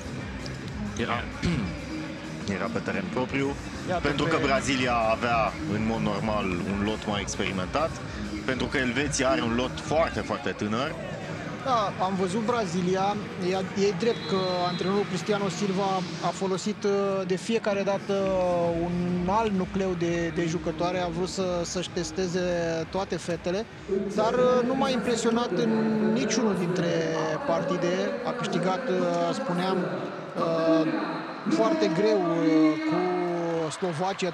era pe teren propriu, pentru că Brazilia avea în mod normal un lot mai experimentat, pentru că Elveția are un lot foarte, foarte tânăr. Da, am văzut Brazilia, e drept că antrenorul Cristiano Silva a folosit de fiecare dată un alt nucleu de jucătoare, a vrut să-și testeze toate fetele, dar nu m-a impresionat în niciunul dintre partide. A câștigat, spuneam, foarte greu cu Slovacia 34-30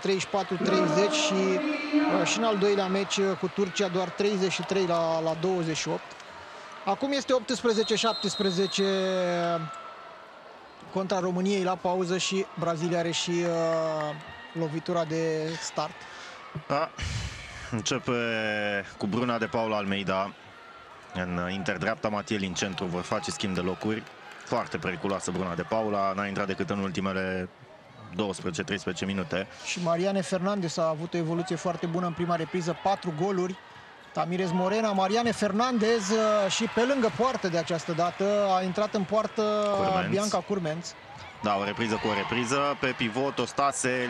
și în al doilea meci cu Turcia doar 33 la 28. Acum este 18-17 contra României la pauză și Brazilia are și lovitura de start. Da. Începe cu Bruna de Paula Almeida în interdreapta, Matieli în centru, vor face schimb de locuri. Foarte periculoasă Bruna de Paula, n-a intrat decât în ultimele 12-13 minute. Și Mariane Fernandez a avut o evoluție foarte bună în prima repriză, 4 goluri. Tamirez Morena, Mariane Fernandez și pe lângă poartă de această dată a intrat în poartă Curmenț. Bianca Curmenț. Da, o repriză cu o repriză, pe pivot Ostase.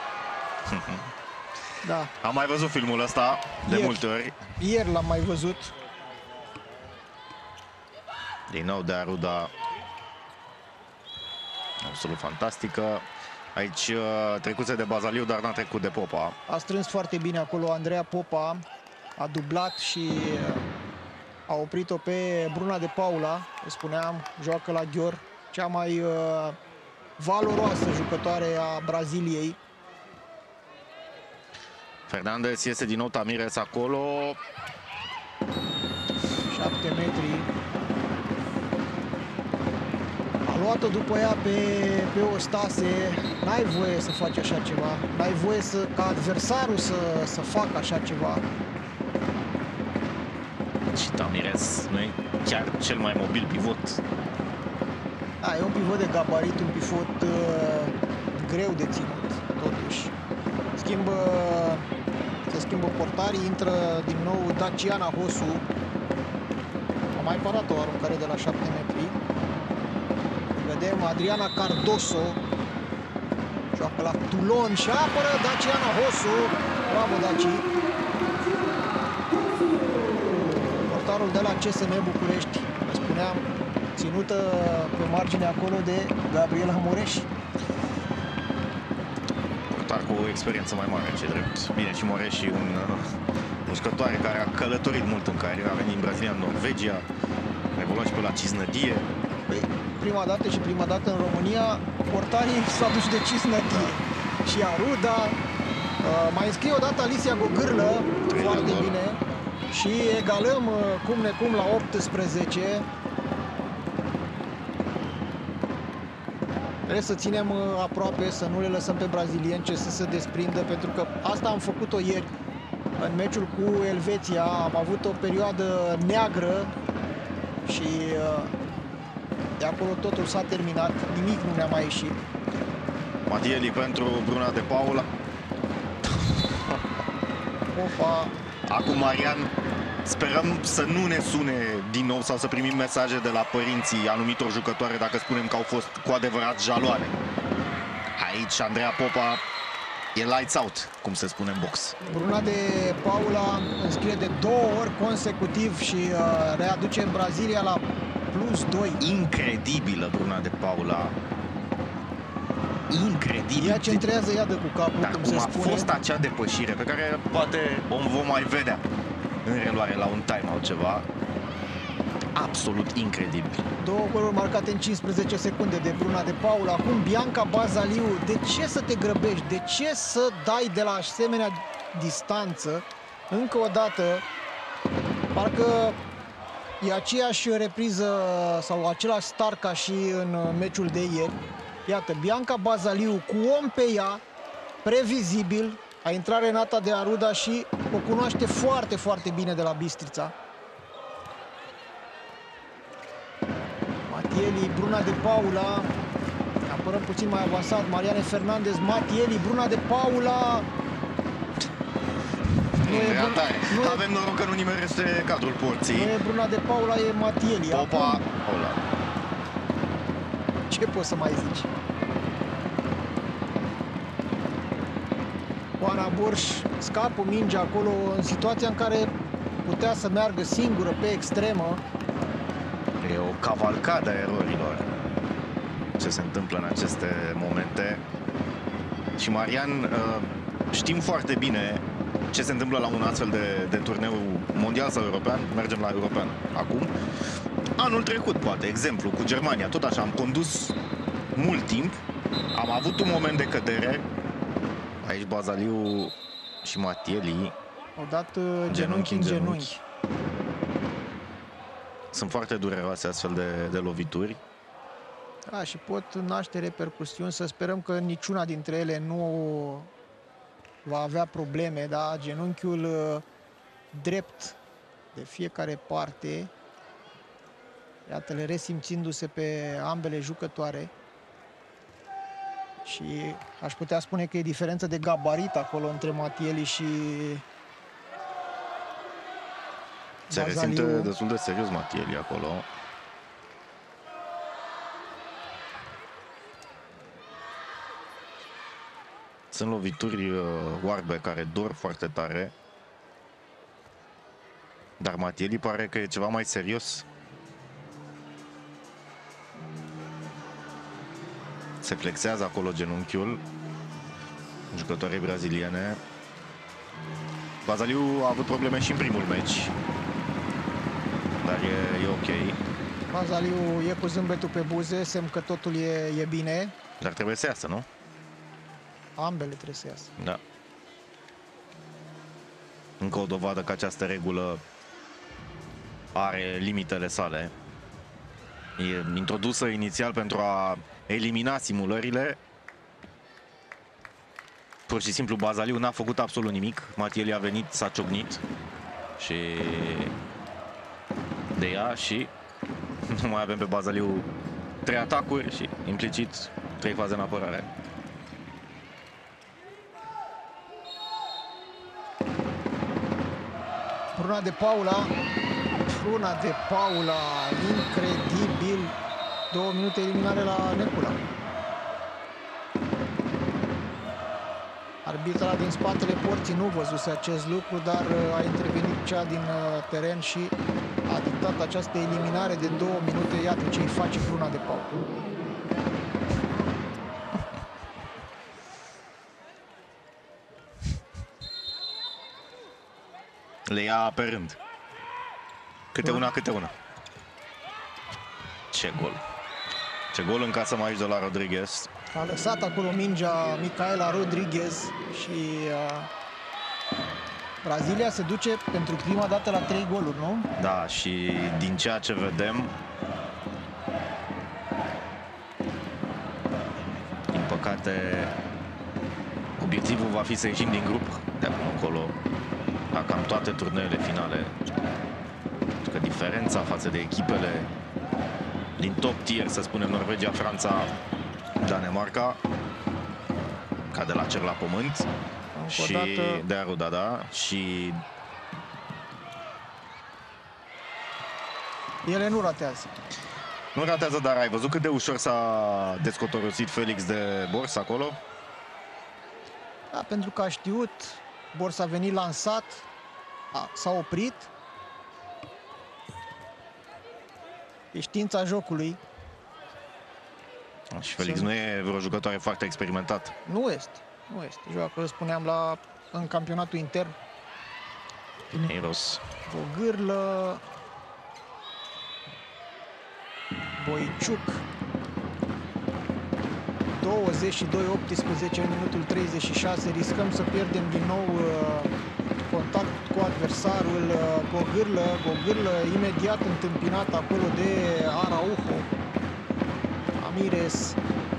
Da. Am mai văzut filmul ăsta de multe ori. Ieri l-am mai văzut. Din nou de Aruda, absolut fantastică. Aici trecuse de Bazaliu, dar n-a trecut de Popa. A strâns foarte bine acolo Andreea Popa, a dublat și a oprit-o pe Bruna de Paula. Spuneam, joacă la Ghior, cea mai valoroasă jucătoare a Braziliei. Fernandez iese din nou, Tamirez acolo. 7 metri. A luat-o după ea pe Ostase. N-ai voie să faci așa ceva. N-ai voie ca adversarul să facă așa ceva. Și Tamirez nu e chiar cel mai mobil pivot. Da, e un pivot de gabarit, un pivot greu de ținut, totuși. Se schimbă portarii, intră din nou Daciana Hosu. A mai parat o aruncare de la 7 metri. Vedem Adriana Cardoso. Joacă la Toulon și apără Daciana Hosu. Bravo, Daci. Portarul de la CSM București, spuneam, ținută pe margine acolo de Gabriela Mureș. Portar cu o experiență mai mare, ce drept. Bine, și Mureș și un jucătoare care a călătorit mult în cariera, a venit din Brazilia, în Norvegia, a evoluat și pe la Cisnădie. Păi, prima dată și prima dată în România, portarii s-au dus de Cisnătie. Și Aruda, mai înscrie odată Alicia Gogârlă, foarte bine. Și egalăm cum necum la 18. Trebuie să ținem aproape, să nu le lăsăm pe brazilieni să se desprindă, pentru că asta am făcut-o ieri în meciul cu Elveția. Am avut o perioadă neagră și de acolo totul s-a terminat, nimic nu ne-a mai ieșit. Matieli pentru Bruna de Paula. Opa. Acum Marian, sperăm să nu ne sune din nou sau să primim mesaje de la părinții anumitor jucătoare dacă spunem că au fost cu adevărat jaloane. Aici Andreea Popa e lights out, cum se spune în box. Bruna de Paula înscrie de 2 ori consecutiv și readuce Brazilia la +2. Incredibilă Bruna de Paula. Incredibil. Ea centrează, ea dă cu capul, dar cum cum se a spune. fost acea depășire pe care poate o vom mai vedea în reluare la un time-out ceva. Absolut incredibil. 2 goluri marcate în 15 secunde de Bruna de Paula. Acum Bianca Bazaliu. De ce să te grăbești? De ce să dai de la asemenea distanță? Încă o dată, parcă e aceeași repriză sau același start ca și în meciul de ieri. Iată, Bianca Bazaliu cu om pe ea, previzibil. A intrat Renata de Aruda și o cunoaște foarte, foarte bine de la Bistrița. Matieli, Bruna de Paula. Apărăm puțin mai avansat. Mariane Fernandez, Matieli, Bruna de Paula. Avem noroc că nu nimerește cadrul porții. Nu e Bruna de Paula, e Matieli. Popa. Ce poți să mai zici? Oana Borș scapă mingea acolo în situația în care putea să meargă singură pe extremă. E o cavalcadă a erorilor ce se întâmplă în aceste momente. Și Marian, știm foarte bine ce se întâmplă la un astfel de turneu mondial sau european. Mergem la european acum. Anul trecut, poate, exemplu, cu Germania. Tot așa, am condus mult timp. Am avut un moment de cădere. Aici Bazaliu și Matieli Au dat genunchi în genunchi. Sunt foarte dureroase astfel de lovituri. Da, și pot naște repercusiuni. Să sperăm că niciuna dintre ele nu va avea probleme, da? Genunchiul drept de fiecare parte. Iată-le resimțindu-se pe ambele jucătoare. Și aș putea spune că e diferență de gabarit acolo între Matieli și se resimte destul de serios Matieli acolo. Sunt lovituri oarbe care dor foarte tare. Dar Matieli pare că e ceva mai serios. Se flexează acolo genunchiul jucătoarei braziliene. Bazaliu a avut probleme și în primul meci, dar e ok. Bazaliu e cu zâmbetul pe buze, semn că totul e bine. Dar trebuie să iasă, nu? Ambele trebuie să iasă. Da. Încă o dovadă că această regulă are limitele sale. E introdusă inițial pentru a elimina simulările. Pur și simplu Bazaliu n-a făcut absolut nimic. Matieli a venit, s-a ciocnit și de ea și nu mai avem pe Bazaliu 3 atacuri și implicit 3 faze în apărare. Bruna de Paula. Bruna de Paula. Incredibil. 2 minute eliminare la Necula. Arbitra din spatele porții nu văzuse acest lucru, dar a intervenit cea din teren și a dictat această eliminare de 2 minute. Iată ce îi face Bruna de Paula. Le ia pe rând. Câte una, câte una. Ce gol. Ce gol încasăm aici de la Rodriguez. A lăsat acolo mingea Micaela Rodriguez și Brazilia se duce pentru prima dată la 3 goluri, nu? Da, și din ceea ce vedem, din păcate, obiectivul va fi să ieșim din grup de acum încolo la cam toate turneele finale. Că diferența față de echipele din top tier, să spunem, Norvegia, Franța, Danemarca, ca de la cer la pământ. Și de Aruda, da, și ele nu ratează. nu ratează, dar ai văzut cât de ușor s-a descotorosit Felix de Bors acolo? Da, pentru că a știut, Bors a venit lansat, s-a oprit. E știința jocului. Și Felix nu e vreo jucătoare foarte experimentat. Nu este. Nu este. Joacă, spuneam, în campionatul intern. Pineiros. O gârlă. Boiciuc. 22-18 în minutul 36. Riscăm să pierdem din nou contact cu adversarul. Gogârlă imediat întâmpinat acolo de Araujo. Amires.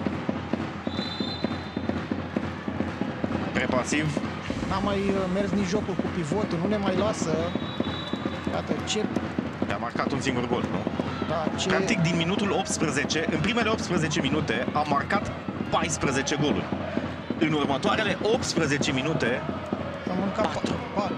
Prepasiv. N-a mai mers nici jocul cu pivotul, nu ne mai lasă. Iată ce... A marcat un singur gol, nu? Da, ce... Practic din minutul 18, în primele 18 minute, a marcat 14 goluri. În următoarele 18 minute, a mâncat 4.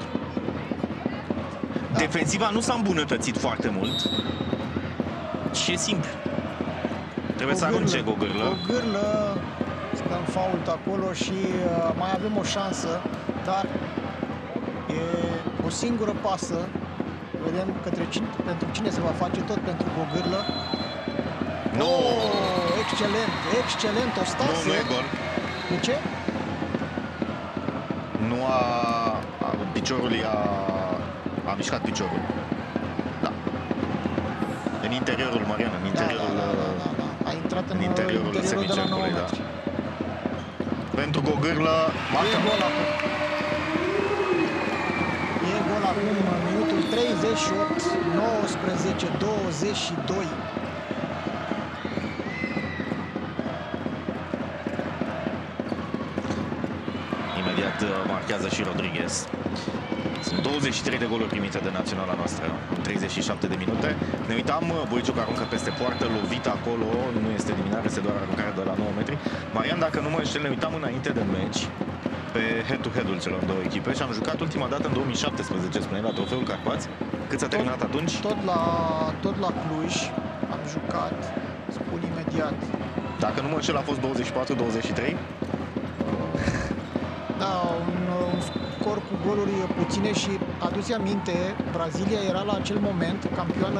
Da. Defensiva nu s-a îmbunătățit foarte mult. Și e simplu. Trebuie să arunce Gogârlă. Gogârlă, stă în fault acolo și mai avem o șansă, dar e o singură pasă. Vedem pentru cine se va face, tot pentru Gogârlă. Nu! Excelent, Ostase. Nu e gol. De ce? Nu piciorul a mișcat piciorul. Da. În interiorul, Marian, în interiorul... Da. A intrat în interiorul semicercului, da. Pentru Gogârlă, marcă. E gol acum, minutul 38, 19-22. Imediat marchează și Rodriguez. Sunt 23 de goluri primite de naționala noastră în 37 de minute. Ne uitam, Boiciuc aruncă peste poartă, lovit acolo, nu este eliminare, este doar aruncare de la 9 metri. Marian, dacă nu mă înșel, ne uitam înainte de meci pe head-to-head-ul celor două echipe și am jucat ultima dată în 2017, spuneai, la Trofeul Carpați. Cât s-a terminat atunci? Tot la Cluj am jucat, spun imediat. Dacă nu mă înșel, a fost 24-23? Da, un scor cu goluri puține și aduți aminte, Brazilia era la acel moment campioană...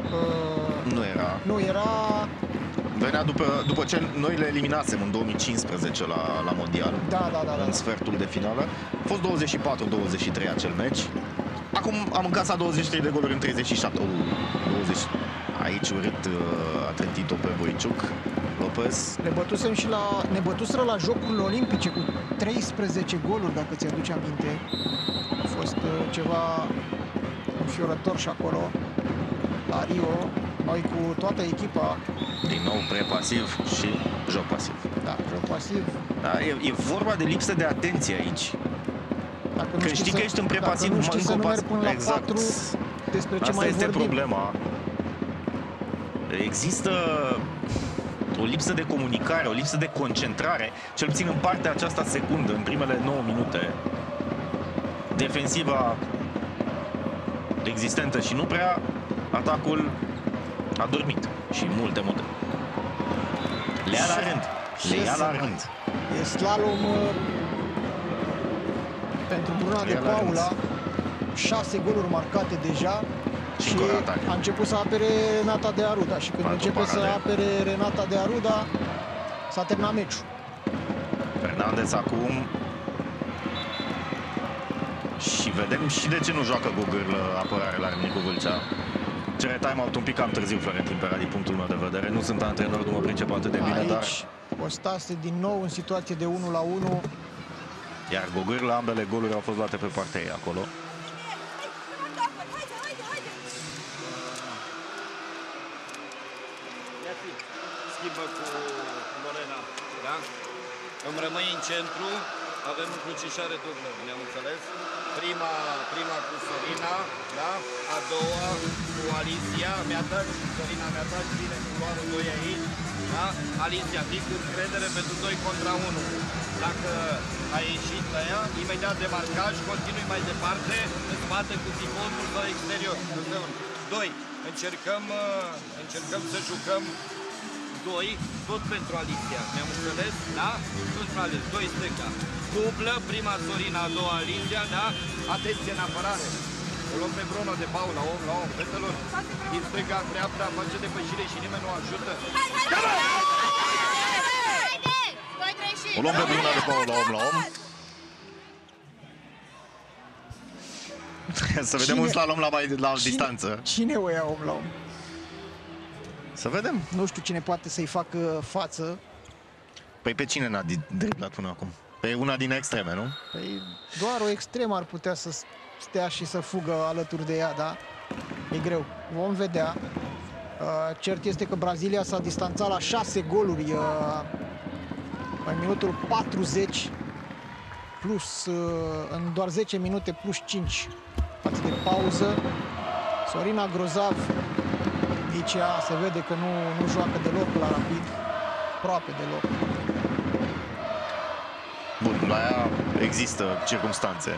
Nu era. Venea după ce noi le eliminasem în 2015 la Mondial. Da. În sfertul de finală. A fost 24-23 acel meci. Acum am încasat 23 de goluri în 37. 20. Aici urât a trântit-o pe Boiciuc. Lopez. Ne bătuseră la Jocurile Olimpice cu 13 goluri, dacă ți-aduce aminte. A fost ceva înfiorător și acolo. La Rio, noi cu toată echipa. Din nou prepasiv și joc pasiv. Da, joc pasiv. Da, e vorba de lipsă de atenție aici. Când știi că ești în prepasiv, dacă nu știi să numeri până la exact. 4, despre ce asta mai este vorbim. problema. Există o lipsă de comunicare, o lipsă de concentrare, cel puțin în partea aceasta secundă, în primele 9 minute. Defensiva existentă și nu prea, atacul a dormit și multe multe. Le ia la rând. E slalom pentru Bruna de Paula. 6 goluri marcate deja. Și a început să apere Renata de Aruda. Și când începe să apere Renata de Aruda, s-a terminat meciul. Fernandez acum. Și vedem și de ce nu joacă Gogârlă apărare la Râmnicu Vâlcea. cere time-out un pic cam târziu Florentin Pera din punctul meu de vedere. Nu sunt antrenor, nu mă pricep atât de bine, Aici, dar... Costase din nou în situație de 1-1. Iar Gogârla, ambele goluri au fost luate pe partea ei acolo. Schimbă cu Morena, da? Îmi rămâi în centru, avem încrucișare dublă, ne-am înțeles? Prima cu Sorina, da? A doua cu Alicia, Sorina mi-a dat bine cu luarul 2 aici, da? Alicia, fii cu încredere pentru 2 contra 1. Dacă ai ieșit la ea, imediat de marcaj, continui mai departe, în spate cu pivotul sau exterior. 2. Încercăm să jucăm 2, tot pentru Alicia, mi-am înțeles, da? Tot pentru Alicia, 2 stânga. Dublă, prima Sorina, a doua Alicia, da? Atenție în apărare. O luăm pe Bruno de Paula, om la om, fetelor. Din stânga în dreapta, face depășire și nimeni nu ajută. O luăm pe Bruno de Paula, om la om. Să vedem un slalom la distanță. Cine o ia om la om? Să vedem. Nu știu cine poate să-i facă față. Păi pe cine n-a driblat până acum? Pe una din extreme, nu? Păi doar o extremă ar putea să stea și să fugă alături de ea, da? E greu. Vom vedea. Cert este că Brazilia s-a distanțat la 6 goluri în minutul 40 plus în doar 10 minute plus 5 față de pauză. Sorina Grozav, nici ea se vede că nu joacă deloc la Rapid, aproape deloc. Bun, la ea există circumstanțe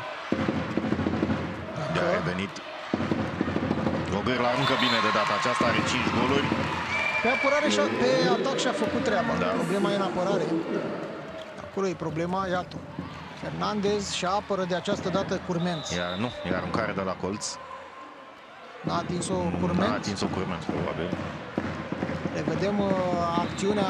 de a revenit. Gogârla aruncă bine de data aceasta, are 5 goluri. Pe apărare și pe atac și-a făcut treaba. Da. Problema e în apărare. Acolo e problema, iată. Fernandez și apără de această dată Curmenț. Iar aruncare de la colț. N-a atins-o Curmenț? N-a atins-o Curmenț, probabil. Revedem acțiunea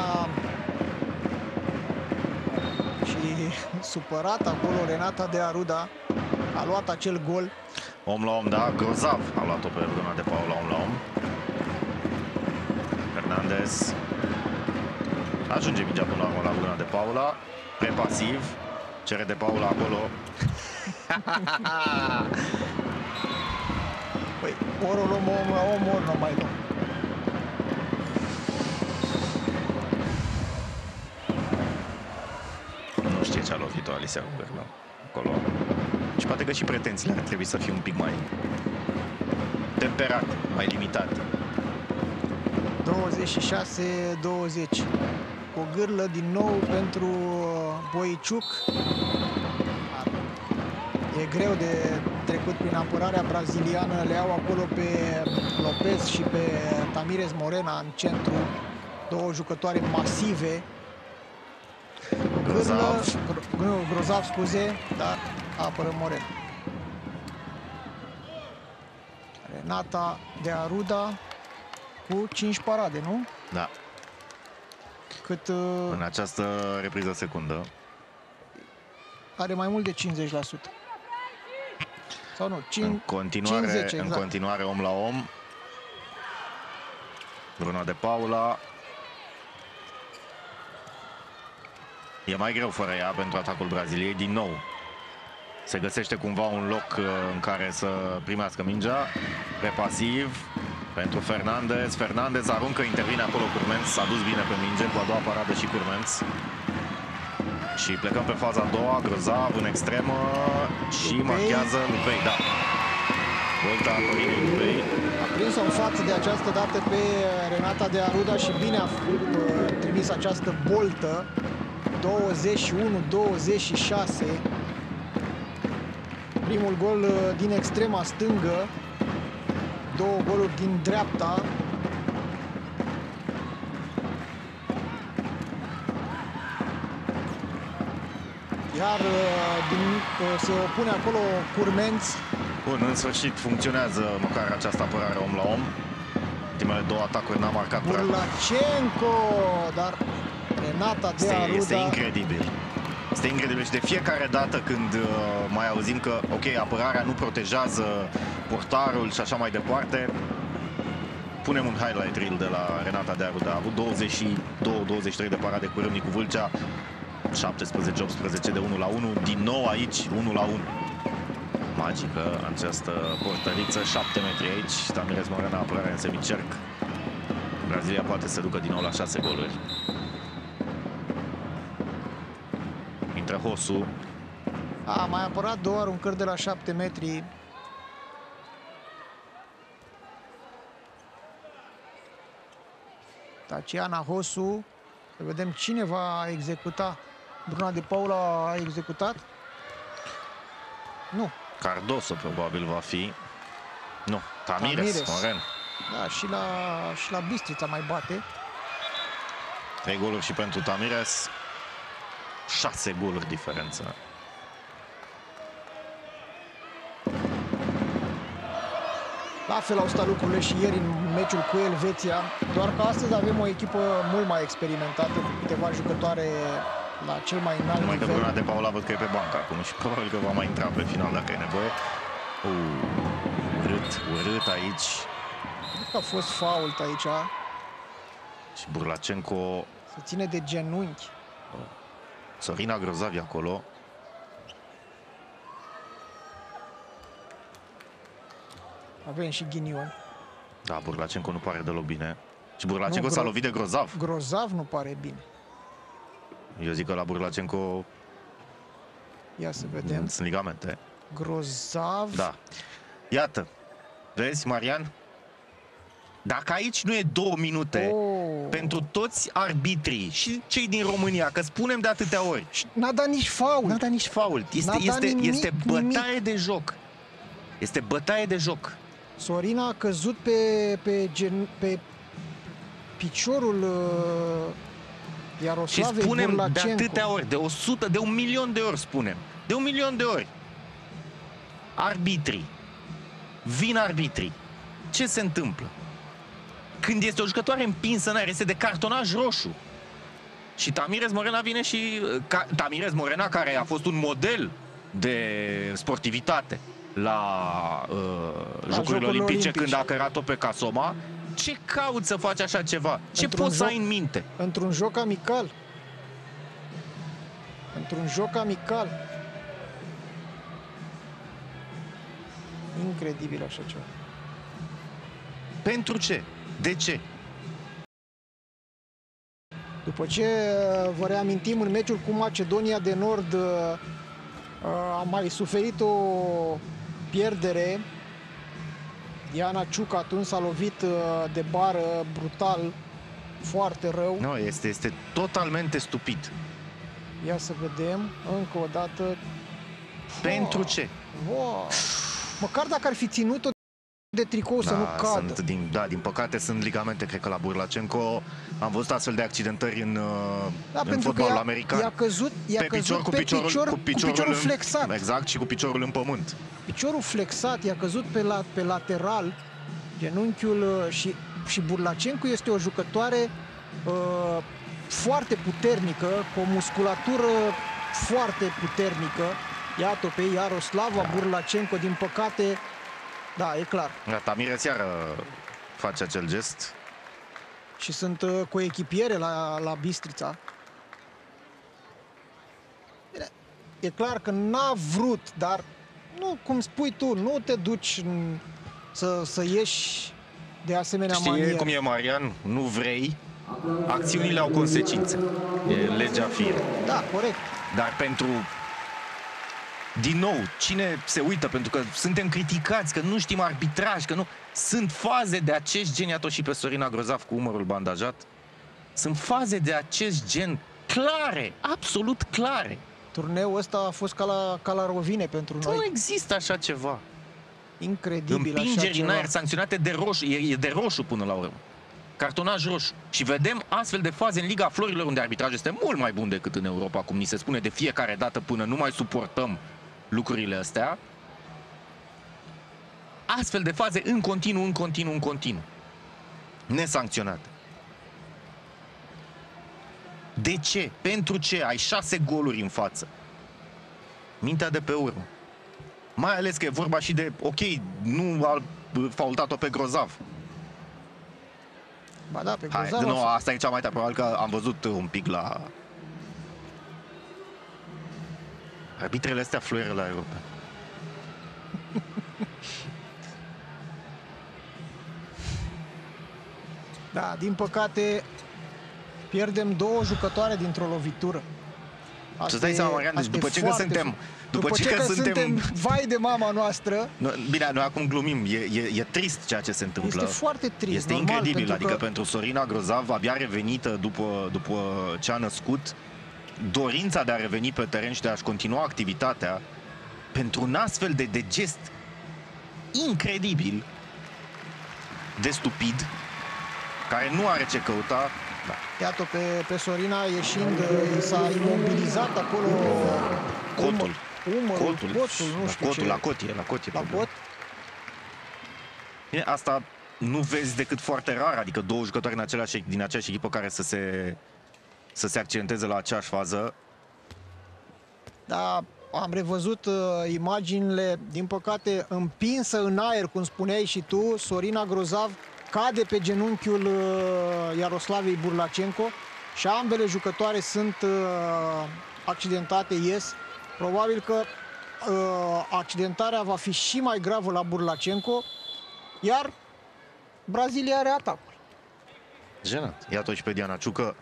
și supărat acolo Renata de Aruda a luat acel gol. Om la om, da, Grozav a luat-o pe Bruna de Paula, om la om. Fernandez ajunge mingea până la urmă la Bruna de Paula. Prepasiv, cere de Paula acolo. Păi, ori o luăm om la om, ori nu mai luăm. Nu știe ce a lovit-o Alicia Gogârla acolo. Și poate că și pretențiile ar trebui să fie un pic mai temperat, mai limitat. 26-20. O gârlă din nou pentru Boiciuc. E greu de trecut prin apărarea braziliană. Le au acolo pe Lopez și pe Tamirez Morena în centru. Două jucătoare masive. Grozav, scuze, dar apără Morena. Renata de Aruda cu 5 parade, nu? Da. Cât în această repriză secundă are mai mult de 50%. Sau nu? În continuare, 50, exact. În continuare om la om. Bruna de Paula. E mai greu fără ea pentru atacul Braziliei. Din nou se găsește cumva un loc în care să primească mingea. Repasiv pentru Fernandez. Fernandez aruncă, intervine acolo Curmenț. S-a dus bine pe minge cu a doua paradă și Curmenț. Și plecăm pe faza a doua. Grozav în extremă și marchează Lupei. Da. Volta Corinei Lupei. A prins-o în față de această dată pe Renata de Aruda și bine a trimis această boltă. 21-26. Primul gol din extrema stângă. Două goluri din dreapta. Iar se opune acolo Curmenț. Bun, în sfârșit funcționează măcar această apărare om la om. Ultimele două atacuri n-a marcat prea. Burlacenco, dar Renata de Aruda. Este incredibil. Este incredibil și de fiecare dată când mai auzim că, ok, apărarea nu protejează portarul și așa mai departe, punem un highlight reel de la Renata Dearu, dar a avut 22-23 de parade cu Râmnicu Vâlcea, 17-18 de 1-1, din nou aici 1-1. Magică această portăriță, 7 metri aici, Tamirez Morena, apărare în semicerc. Brazilia poate să ducă din nou la 6 goluri. Intră Hosu. A mai apărat două aruncări de la 7 metri. Tatiana Hosu. Să vedem cine va executa. Bruna de Paula a executat? Nu. Cardoso probabil va fi. Nu, Tamirez Moren. Da, și la Bistrița mai bate. 3 goluri și pentru Tamirez. 6 goluri diferență. La fel au stat lucrurile și ieri în meciul cu Elveția, doar că astăzi avem o echipă mult mai experimentată, cu câteva jucătoare la cel mai înalt Numai că nivel. Bruna de Paula văd că e pe bancă acum și probabil că va mai intra pe final dacă e nevoie. Urât aici. Cred că a fost fault aici. Și Burlacenco. Se ține de genunchi. Sorina Grozavi acolo. Avem și ghinion. Da, Burlacenco nu pare deloc bine. Și Burlacenco s-a lovit de Grozav. Grozav nu pare bine. Eu zic că la Burlacenco Ia să vedem. sunt ligamente. Grozav. Da. Iată. Vezi, Marian? Dacă aici nu e 2 minute pentru toți arbitrii și cei din România, că spunem de atâtea ori. N-a dat nici fault. N-a dat nici fault. Este bătaie de joc. Este bătaie de joc. Sorina a căzut pe piciorul Iaroslavei Și spunem Burlacenco. de atâtea ori, de 100, de 1.000.000 de ori spunem. De 1.000.000 de ori. Arbitrii. Vin arbitrii. Ce se întâmplă? Când este o jucătoare împinsă în aer, este de cartonaj roșu. Și Tamirez Morena vine și... Tamirez Morena, care a fost un model de sportivitate la Jocurile Olimpice când a cărat-o pe Casoma. Ce cauți să faci așa ceva? Ce poți să ai în minte? Într-un joc amical. Într-un joc amical. Incredibil așa ceva. Pentru ce? De ce? După ce vă reamintim, în meciul cu Macedonia de Nord a mai suferit o pierdere. Diana Ciuc atunci s-a lovit de bară brutal, foarte rău. Nu, este totalmente stupid. Ia să vedem încă o dată. Pentru ce? Măcar dacă ar fi ținut-o de tricou să nu cadă. Din păcate sunt ligamente, cred că la Burlacenco. Am văzut astfel de accidentări în fotbalul american. I-a căzut cu piciorul flexat. Exact, și cu piciorul în pământ. Piciorul flexat, i-a căzut pe lateral, genunchiul și Burlacenco este o jucătoare foarte puternică, cu o musculatură foarte puternică. Iată pe Iaroslava Burlacenco, din păcate. Da, e clar. Tamirez iară face acel gest. Și sunt coechipiere la Bistrița. Bine, e clar că n-a vrut, dar nu, cum spui tu, nu te duci să ieși de asemenea manieră. Știi cum e, Marian? Nu vrei, acțiunile au consecințe. E legea firii. Da, corect. Dar pentru... Din nou, cine se uită? Pentru că suntem criticați, că nu știm arbitraj, că nu... Sunt faze de acest gen, iată și pe Sorina Grozav cu umărul bandajat. Sunt faze de acest gen clare, absolut clare. Turneul ăsta a fost ca la rovine pentru noi. Nu există așa ceva. Incredibil. Împingeri în aer sancționate de roșu, e de roșu până la urmă. Cartonaj roșu. Și vedem astfel de faze în Liga Florilor, unde arbitrajul este mult mai bun decât în Europa, cum ni se spune de fiecare dată, până nu mai suportăm lucrurile astea. Astfel de faze în continuu. Nesancționate. De ce? Pentru ce? Ai 6 goluri în față. Mintea de pe urmă. Mai ales că e vorba și de, ok, nu a faultat-o pe Grozav. Ba da, pe Hai, Grozav din a nou, asta e cea mai tare, probabil că am văzut un pic la... Arbitrele astea fluieră la Europa. Da, din păcate pierdem 2 jucătoare dintr-o lovitură. Să-ți dai seama, Marian, deci după ce că suntem... După ce că suntem vai de mama noastră. Bine, noi acum glumim, e trist ceea ce se întâmplă. Este foarte trist, este normal, incredibil, pentru adică pentru Sorina Grozav, abia revenită după ce a născut, dorința de a reveni pe teren și de a-și continua activitatea, pentru un astfel de gest incredibil, de stupid, care nu are ce căuta. Da. Iată pe Sorina ieșind, i s-a imobilizat acolo cotul, cotul, nu știu cotul, ce. la cotie. La cot. Bine, asta nu vezi decât foarte rar, adică 2 jucători din aceeași echipă care să se accidenteze la aceeași fază. Da, am revăzut imaginile, din păcate împinsă în aer, cum spuneai și tu, Sorina Grozav cade pe genunchiul Iaroslavei Burlacenco și ambele jucătoare sunt accidentate, ies. Probabil că accidentarea va fi și mai gravă la Burlacenco, iar Brazilia are atacul. Jenant. Iată-o și pe Diana Ciucă.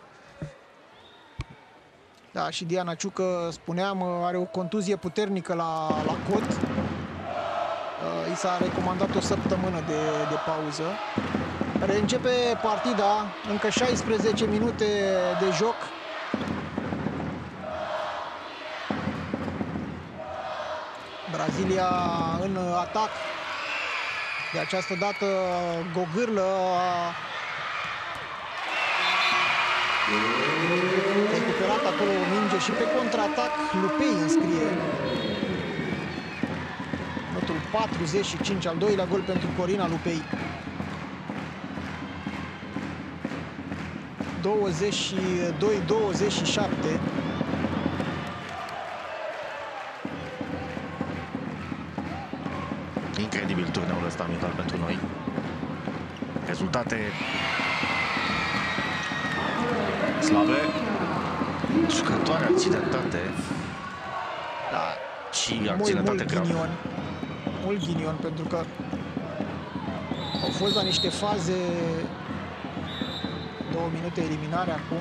Da, și Diana Ciucă, spuneam, are o contuzie puternică la cot. I s-a recomandat o săptămână de pauză. Reîncepe partida, încă 16 minute de joc. Brazilia în atac. De această dată Gogârlă a recuperat acolo o minge și pe contraatac Lupei înscrie. Minutul 45, al doilea gol pentru Corina Lupei. 22-27. Incredibil turneul ăsta amical pentru noi. Rezultate slabe, jucătoare accidentate, Da, și accidentate grav. Mult ghinion, pentru că au fost la niște faze. 2 minute eliminare acum.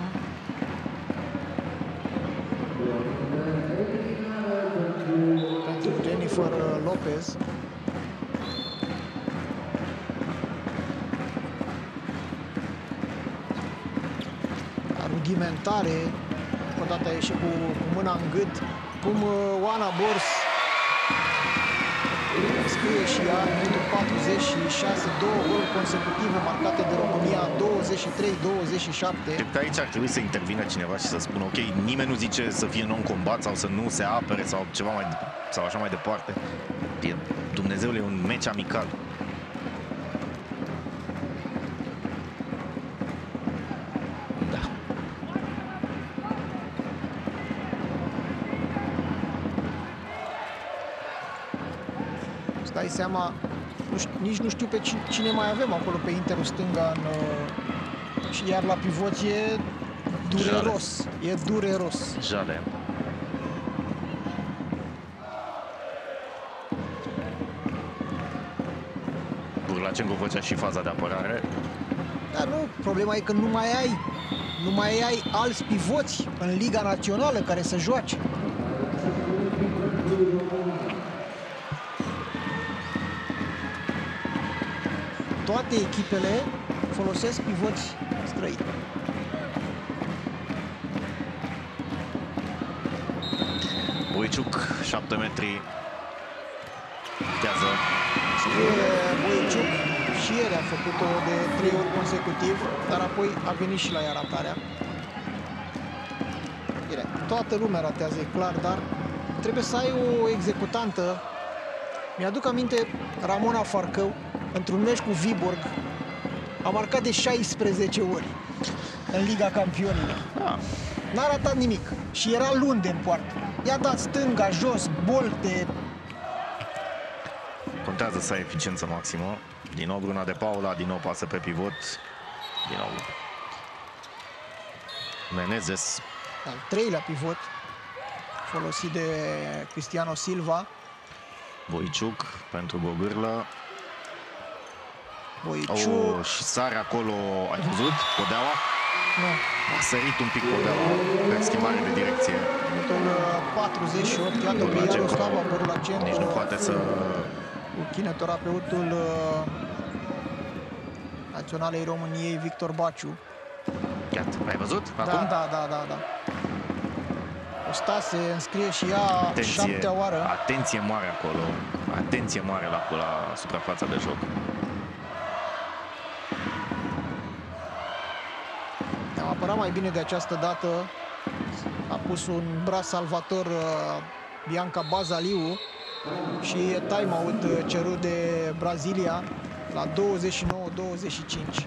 Pentru Jennifer Lopez. Rudimentare. O dată a ieșit cu mâna în gât. Cum Oana Bors scrie și ea, minutul 46, 2 goluri consecutive marcate de România, 23-27. Cred că aici ar trebui să intervină cineva și să spună, ok, nimeni nu zice să fie non-combat sau să nu se apere sau ceva sau așa mai departe. Dumnezeule, e un meci amical. Da. Îți dai seama, nici nu știu pe cine mai avem acolo pe interul stânga și iar la pivoți e dureros. E dureros. Jale. Burlacenco făcea și faza de apărare. Dar nu, problema e că nu mai ai alți pivoți în Liga Națională care să joace. Toate echipele folosesc pivoți străini. Boiciuc, 7 metri. Tează. Boiciuc și el a făcut-o de 3 ori consecutiv, dar apoi a venit și la ea ratarea. Bine, toată lumea ratează, e clar, dar trebuie să ai o executantă. Mi-aduc aminte Ramona Farcău, într-un meci cu Viborg, a marcat de 16 ori în Liga Campionilor. N-a ratat nimic și era lunde în poartă. I-a dat stânga, jos, bolte. Contează să ai eficiență maximă. Din nou Bruna de Paula, din nou pasă pe pivot. Din nou. Menezes. Al treilea pivot folosit de Cristiano Silva. Voiciuc pentru Gogârlă. Voiciuc. Și sare acolo, ai văzut? Podeaua? Nu. A sărit un pic Podeaua pe schimbare de direcție. Minutul 48, iată pe Iaroslava Burlacenco. Nici nu poate să... Cu kineterapeutul Naționalei României, Victor Baciu. Iată, ai văzut? Acum? Da. Ostase înscrie și ea șaptea oară. Atenție mare acolo. Atenție mare la suprafața de joc. Am apărat mai bine de această dată. A pus un braț salvator Bianca Bazaliu și time-out cerut de Brazilia la 29-25.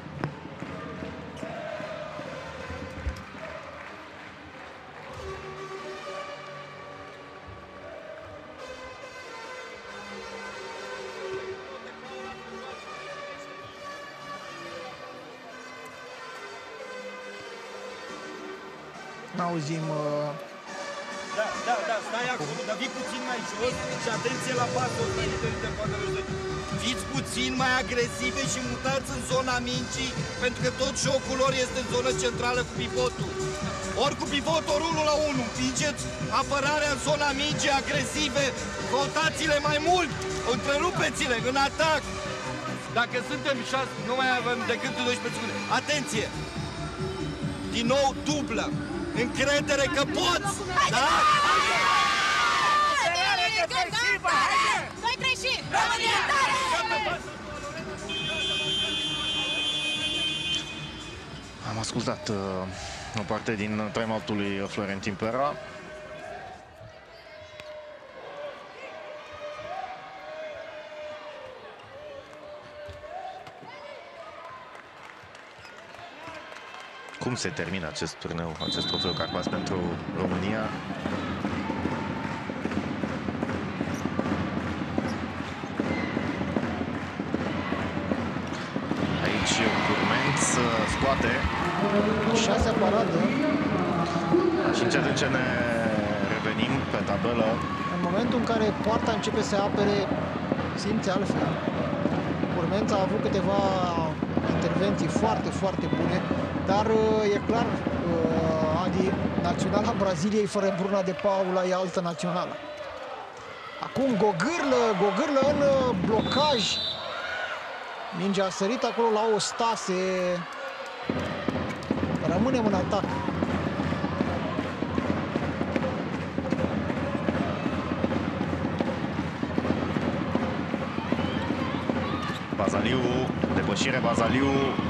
N-auzim... Da, stai acolo, dar vii puțin mai jos și atenție la pasul ăsta. Fiți puțin mai agresive și mutați în zona mingii, pentru că tot jocul lor este în zonă centrală cu pivotul. Ori cu pivot, ori 1 la 1. Împingeți apărarea în zona mingii, agresive, rotațiile mai mult, întrerupeți-le în atac. Dacă suntem 6, nu mai avem decât 12 secunde. Atenție! Din nou dublă. Încredere că poți! Da? 2-3 și România! Am ascultat o parte din time-out-ul lui Florentin Pera. Cum se termină acest turneu, acest trofeu Carpați pentru România? Aici Curmenț scoate 6-a paradă. și încet ne revenim pe tabelă. În momentul în care poarta începe să apere, simți altfel. Curmenț a avut câteva intervenții foarte bune, dar e clar, Adi, naționala Braziliei fără Bruna de Paula e altă națională. Acum Gogârlă în blocaj. Mingea a sărit acolo la Ostase. Rămânem în atac. Bazaliu, depășire Bazaliu.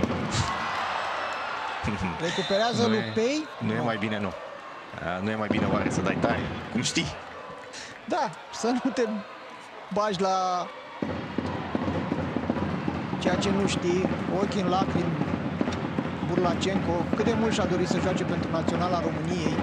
Recuperează Lupei. Nu e mai bine, nu. Nu e mai bine oare să dai tare? Cum știi? Da, să nu te bagi la ceea ce nu știi. Ochii în lacrimi. Burlacenco, cât de mult și-a dorit să joace pentru Naționala României.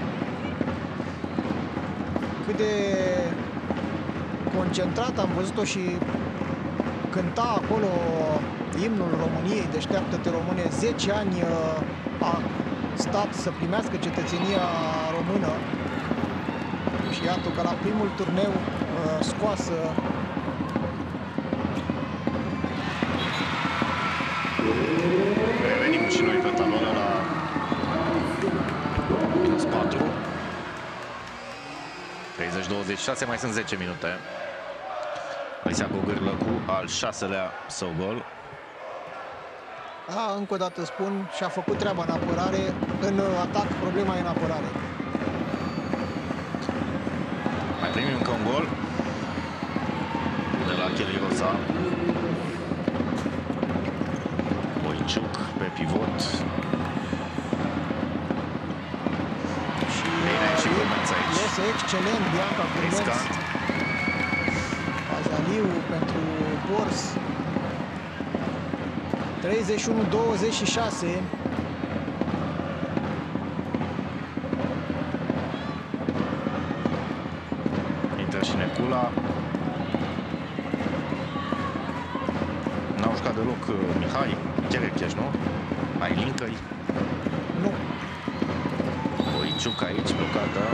Cât de concentrat am văzut-o și cânta acolo imnul României, Deșteaptă-te Române. 10 ani a stat să primească cetățenia română și iată că la primul turneu scoasă revenim și noi pe tabelă la plus 4. 30-26, mai sunt 10 minute. Alisa Gogârlă cu al 6-lea său gol. Da, încă o dată spun, și-a făcut treaba în apărare. În atac, problema e în apărare. Mai primim încă un gol de la Cheli Rosa. Voiciuc pe pivot. Și Bine, și Curmenț aici. iese excelent Bianca Curmenț. Riscant. Bazaliu pentru Bors. 31-26. Intră și Necula. N-au jucat deloc Mihai Cherecheș, nu? Ai Lincăi. Nu. Boiciuc aici, blocată.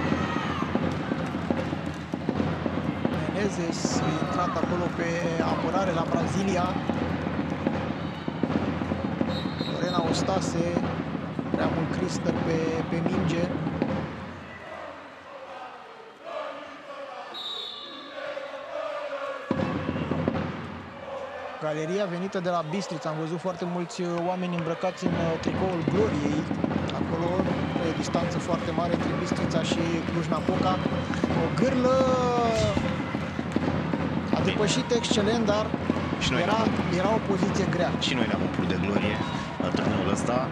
Menezes a intrat acolo pe apărare la Brazilia. Lorena Ostase, prea mult Cristă pe minge. Galeria venită de la Bistrița. Am văzut foarte mulți oameni îmbrăcați în tricoul Gloriei. Acolo e o distanță foarte mare între Bistrița și Cluj-Napoca. O gârlă a depășit excelent, dar Și noi era o poziție grea. Și noi ne-am umplut de glorie la turneul ăsta.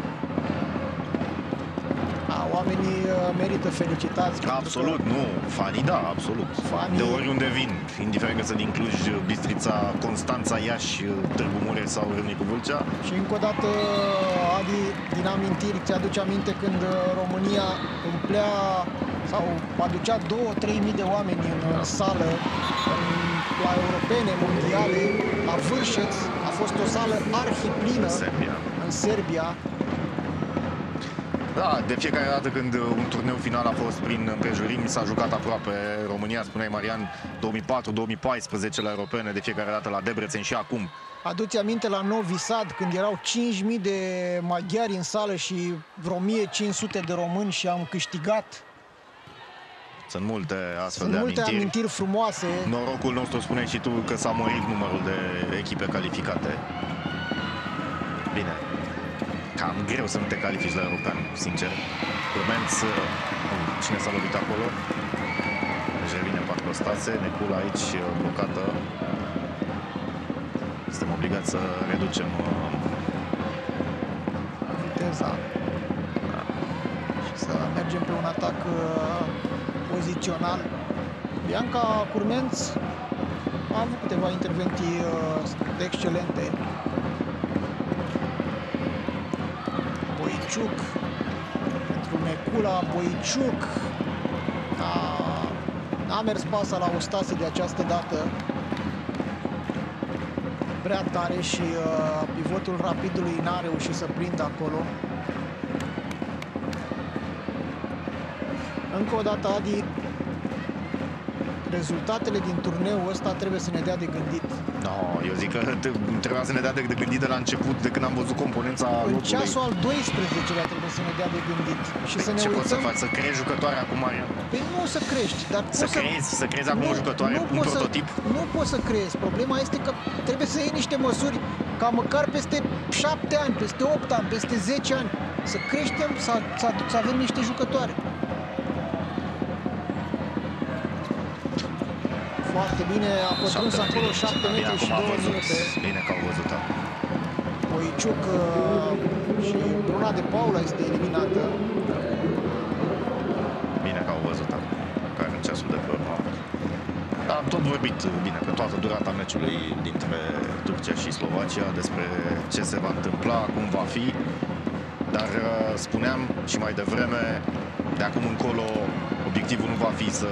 Oamenii merită felicitați. Absolut, nu. Fanii, da, absolut. Fanii... De oriunde vin, indiferent că sunt din Cluj, Bistrița, Constanța, Iași, Târgu Mureș sau Râmnicu Vâlcea. Și încă o dată, Adi, din amintiri, ți-aduce aminte când România umplea sau aducea 2-3 mii de oameni în sală, la europene, mondiale, la Vârșeț, a fost o sală arhiplină în Serbia. Da, de fiecare dată când un turneu final a fost prin împrejurimi, s-a jucat aproape România, spuneai Marian, 2004-2014 la europene, de fiecare dată la Debrecen și acum. Aduți aminte la Novi Sad, când erau 5.000 de maghiari în sală și vreo 1.500 de români și am câștigat. Sunt multe astfel Sunt de multe amintiri frumoase. Norocul nostru, spune și tu, că s-a mărit numărul de echipe calificate. Bine. Cam greu să nu te califici la european, sincer. Urmenț, cine s-a lovit acolo? Deci revine Patrostase, Necula aici blocată. Suntem obligați să reducem viteza. Da. Și să mergem pe un atac pozițional. Bianca Curmenț a avut câteva intervenții excelente. Boiciuc pentru Necula, Boiciuc n-a mers pasa la Ostase de această dată prea tare și pivotul Rapidului n-a reușit să prindă acolo. Încă o dată, Adi, rezultatele din turneul ăsta trebuie să ne dea de gândit. No, eu zic că trebuia să ne dea de gândit de la început, de când am văzut componența lotului. În ceasul al 12-lea trebuie să ne dea de gândit. Și să ne ce uităm... poți să faci? Să creezi jucătoare acum, Marian? Păi nu să crești, dar să creezi acum o jucătoare, un prototip? Nu poți să creezi. Problema este că trebuie să iei niște măsuri ca măcar peste 7 ani, peste 8 ani, peste 10 ani. Să creștem, să avem niște jucătoare. Foarte bine, a pătruns acolo 7 metri și 2 minute. Bine că au văzut. Boiciuc și Bruna de Paula este eliminată. Bine că au văzut care în ceasul de pe urmă. Dar am tot vorbit bine pe toată durata meciului dintre Turcia și Slovacia despre ce se va întâmpla, cum va fi. Dar spuneam și mai devreme, de acum încolo obiectivul nu va fi să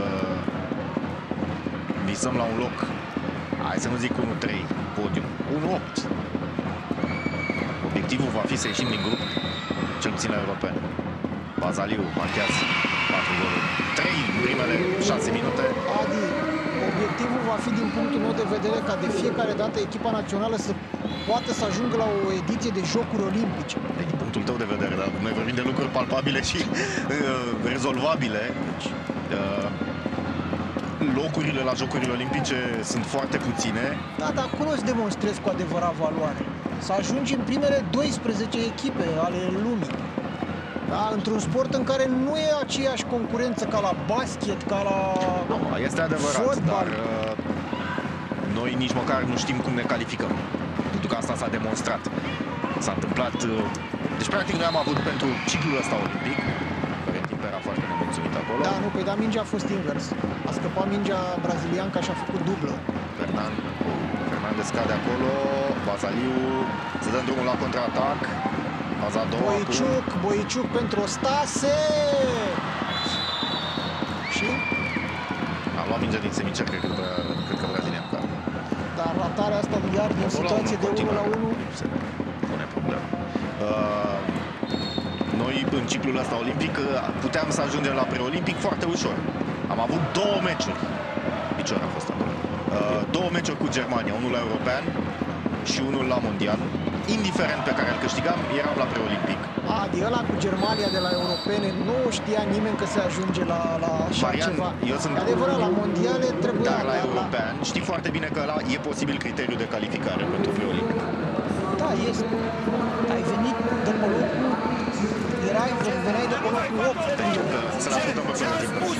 visăm la un loc, hai să nu zic 1-3 podium, 1-8. Obiectivul va fi să ieșim din grup, cel puțin la europene. Bazaliu marchează 4 goluri, 3 în primele 6 minute. Adi, obiectivul va fi, din punctul meu de vedere, ca de fiecare dată echipa națională să poată să ajungă la o ediție de Jocuri Olimpice. Din punctul tău de vedere, dar noi vorbim de lucruri palpabile și rezolvabile. Locurile la Jocurile Olimpice sunt foarte puține. Da, dar acolo îți demonstrezi cu adevărat valoare. Să ajungi în primele 12 echipe ale lumii. Da? Într-un sport în care nu e aceeași concurență ca la basket, ca la este adevărat, fotbal. Dar noi nici măcar nu știm cum ne calificăm. Pentru că asta s-a demonstrat. S-a întâmplat... Deci, practic, noi am avut pentru ciclul ăsta olimpic, care timp era foarte nemulțumit acolo. Da, nu, păi, dar mingea a fost invers. A scăpat mingea brazilianca și a făcut dublă. Fernandez cade acolo, Bazaliu, se dă drumul la contraatac. Faza a doua. Boiciuc pentru Ostase! Și? A luat mingea din semicercă, cred că brazilianca. Dar ratarea asta iar din situație de 1-1. Se pune problema. Noi, în ciclul ăsta olimpic, puteam să ajungem la preolimpic foarte ușor. Am avut 2 meciuri. Picior a fost acolo. 2 meciuri cu Germania, unul la european și unul la mondial. Indiferent pe care îl câștigam, eram la preolimpic. De ăla cu Germania de la europene nu știa nimeni că se ajunge la așa Marian, ceva. eu sunt... Adevărat, la mondiale trebuia... Dar la european știi foarte bine că ăla e posibil criteriu de calificare pentru preolimpic. Da, este. Ai venit de pe locul... Veneai de pe locul 8. Să-l ascultăm pe preolimpic.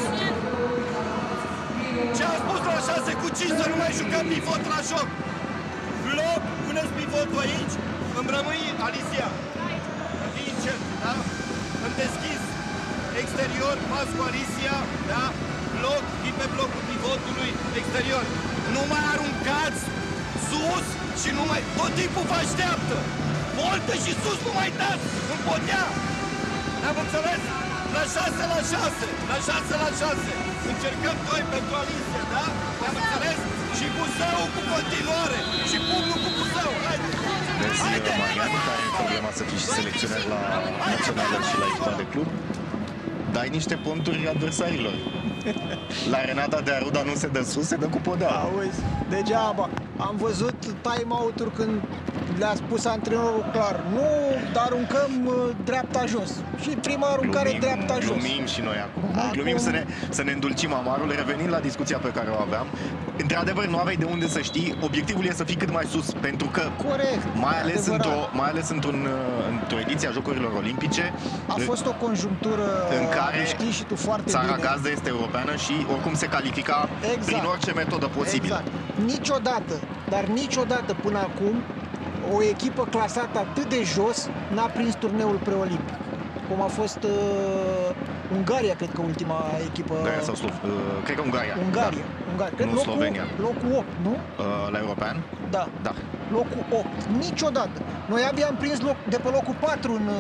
Ce a spus la 6 cu 5 să nu mai jucăm pivot la joc? Bloc, puneți pivotul aici, îmi rămâi Alicia. Fii încet, da? Îmi deschis exterior, pas cu Alicia, da? Bloc, fii pe blocul pivotului exterior. Nu mai aruncați sus și nu mai... Tot timpul vă așteaptă. Voltă și sus, nu mai dați în podea. Am înțeles? La 6 la 6, la 6 la 6. Încercăm noi pentru Alicia, da? Am înțeles? Și Buzău cu continuare. Și pumnul cu Buzău. Haide! Mersi, Marian, care e problema să fii și selecționer la națională și la echipa de club. Dai niște ponturi adversarilor. La Renata de Aruda nu se dă sus, se dă cu podea. Auzi, degeaba. Am văzut time-out-uri când le-a spus antrenorul clar. Nu aruncăm dreapta jos. Și prima aruncare dreapta jos. Glumim și noi acum. Glumim să ne îndulcim amarul. Revenind la discuția pe care o aveam, într-adevăr nu aveai de unde să știi. Obiectivul e să fii cât mai sus, pentru că corect, mai ales într-o ediție a Jocurilor Olimpice a fost o conjunctură în care știi și tu foarte țara bine. gazdă este europeană și oricum se califica prin orice metodă posibilă. Exact. Niciodată, dar niciodată până acum o echipă clasată atât de jos n-a prins turneul preolimpic. Cum a fost Ungaria, cred că ultima echipă. Ungaria sau cred că Ungaria. Ungaria. Cred nu Slovenia. Locul 8, nu? La european? Da. Da. Locul 8. Niciodată. Noi abia am prins de pe locul 4 în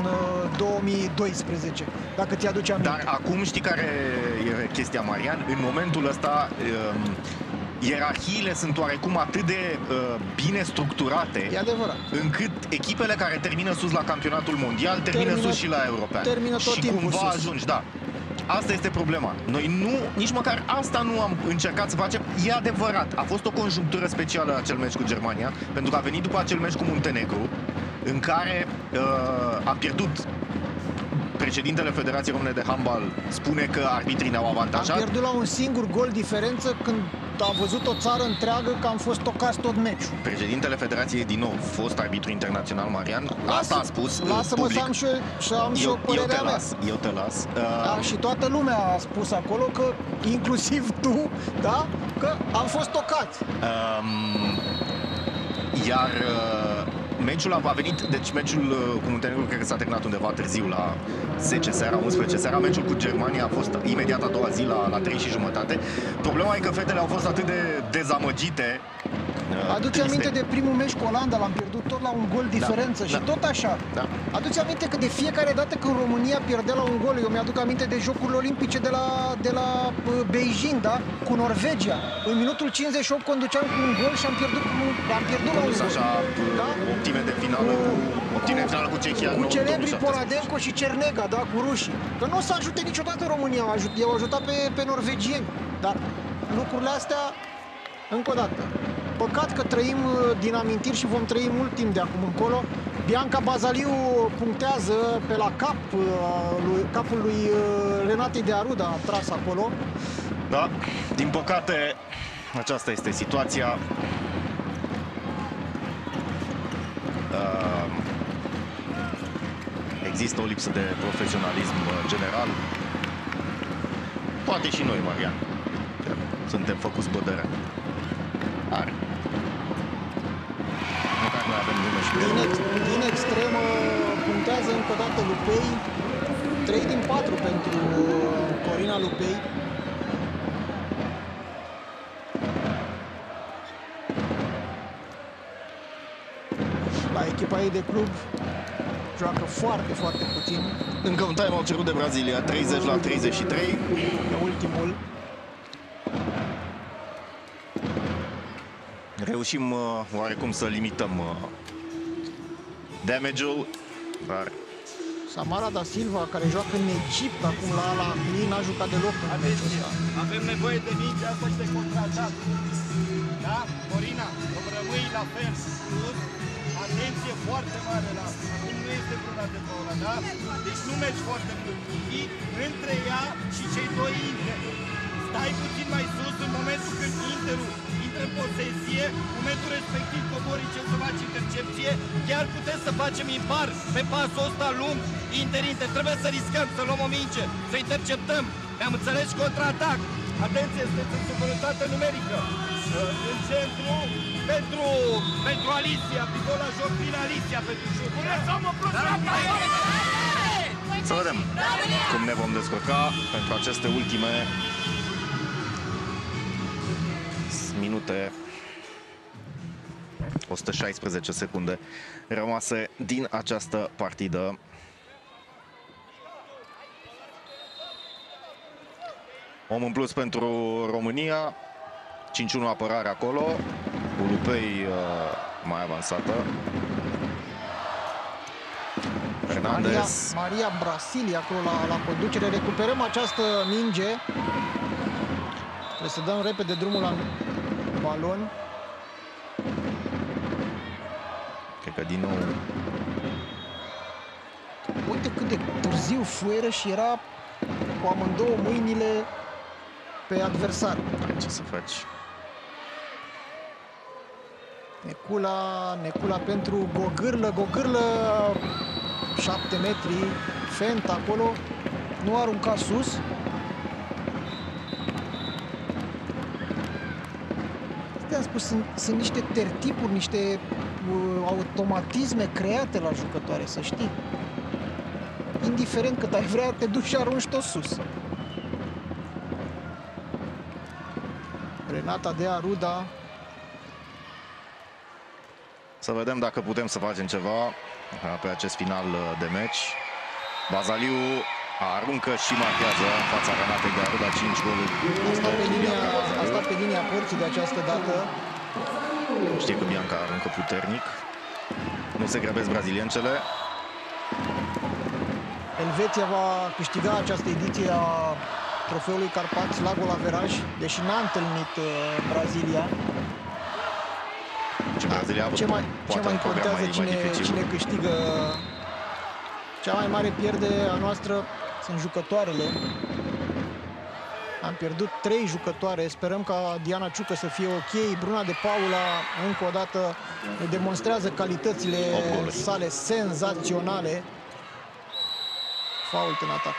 2012, dacă ți-aduce aminte. Dar acum știi care e chestia, Marian? În momentul ăsta ierarhiile sunt oarecum atât de bine structurate, e adevărat, încât echipele care termină sus la campionatul mondial termină sus și la european. Termină tot și timpul cumva sus. ajungi, da. Asta este problema. Noi nici măcar asta nu am încercat să facem. E adevărat, a fost o conjunctură specială acel meci cu Germania, pentru că a venit după acel meci cu Muntenegru, în care am pierdut. Președintele Federației Române de Handbal spune că arbitrii ne-au avantajat. Am pierdut la un singur gol diferență când a văzut o țară întreagă că am fost tocați tot meciul. Președintele Federației, din nou, fost arbitru internațional, Marian, asta a spus lasă-mă public. să am și o părerea mea. Eu te las. Da, și toată lumea a spus acolo că, inclusiv tu, da, că am fost tocați. Iar meciul a venit, deci meciul cu Muntenegru cred că s-a terminat undeva târziu, la 10 seara, 11 seara. Meciul cu Germania a fost imediat a doua zi la 3:30. Problema e că fetele au fost atât de dezamăgite. Aduți aminte de primul meci cu Olanda, l-am pierdut tot la un gol diferență și tot așa. Da. Aduți aminte că de fiecare dată când România pierdea la un gol, eu mi-aduc aminte de Jocurile Olimpice de la Beijing, da? Cu Norvegia. În minutul 58 conduceam cu un gol și am pierdut la un gol. Așa, da? optime de finală cu Cehia. Cu celebrii Poladenko și Cernega, da? Cu rușii. Că nu o să ajute niciodată România, i-au ajutat pe norvegieni. Dar lucrurile astea, încă o dată, păcat că trăim din amintiri și vom trăi mult timp de acum încolo. Bianca Bazaliu punctează pe la capul lui Renatei de Aruda, a tras acolo. Da, din păcate, aceasta este situația. Există o lipsă de profesionalism general. Poate și noi, Marian. Suntem făcuți bădără. Are. Măcar noi avem lume și din extremă punctează încă o dată Lupei. 3 din 4 pentru Corina Lupei. La echipa ei de club joacă foarte, foarte puțin. Încă un time-out cerut de Brazilia, 30-33. E ultimul. Reușim oarecum să limităm damage-ul. Dar Samara da Silva, care joacă în Egipt acum la Al Ahly, n-a jucat deloc în meciul ăsta. Avem nevoie de minge asta și de contraatac. Da? Corina, rămâi la fel. Sus. Atenție foarte mare la asta. Acum nu este vruna de ora, da? Deci nu mergi foarte mult. Fii între ea și cei doi interi. Stai puțin mai sus în momentul când Interul intră în posesie, în momentul respectiv cobori ce să faci intercepție, chiar putem să facem impar pe pasul ăsta lung, Inter. Trebuie să riscăm, să luăm o minge, să interceptăm. Ne-am înțeles contraatac. Atenție, sunteți în superioritate numerică. În centru, pentru Alicia, pivot la joc prin Alicia, pentru șut. să vedem cum ne vom descurca pentru aceste ultime minute, 116 secunde rămase din această partidă. Om în plus pentru România, 5-1 apărare acolo, Ulupei mai avansată. Fernandez. Maria Brasili acolo la conducere. Recuperăm această minge. Trebuie să dăm repede drumul la balon. Cred că din nou... Uite cât de târziu fuieră și era cu amândouă mâinile pe adversar. Ce să faci? Necula pentru Gogârlă, 7 metri, fent acolo, nu arunca sus. Am spus, sunt niște tertipuri, niște automatisme create la jucătoare, să știi. Indiferent cât ai vrea, te duci și arunci tot sus. Renata de Aruda. Să vedem dacă putem să facem ceva pe acest final de meci. Bazaliu aruncă și marchează în fața Renatei de Aruda, 5 goluri. A stat pe linia porții de această dată. Știe că Bianca aruncă puternic. Nu se grăbesc braziliancele. Elveția va câștiga această ediție a trofeului Carpați la golaveraj, deși n-a întâlnit Brazilia. Ce mai contează cine câștigă? Cea mai mare pierdere a noastră sunt jucătoarele. Am pierdut 3 jucătoare. Sperăm ca Diana Ciucă să fie ok. Bruna de Paula încă o dată ne demonstrează calitățile sale senzaționale. Fault în atac.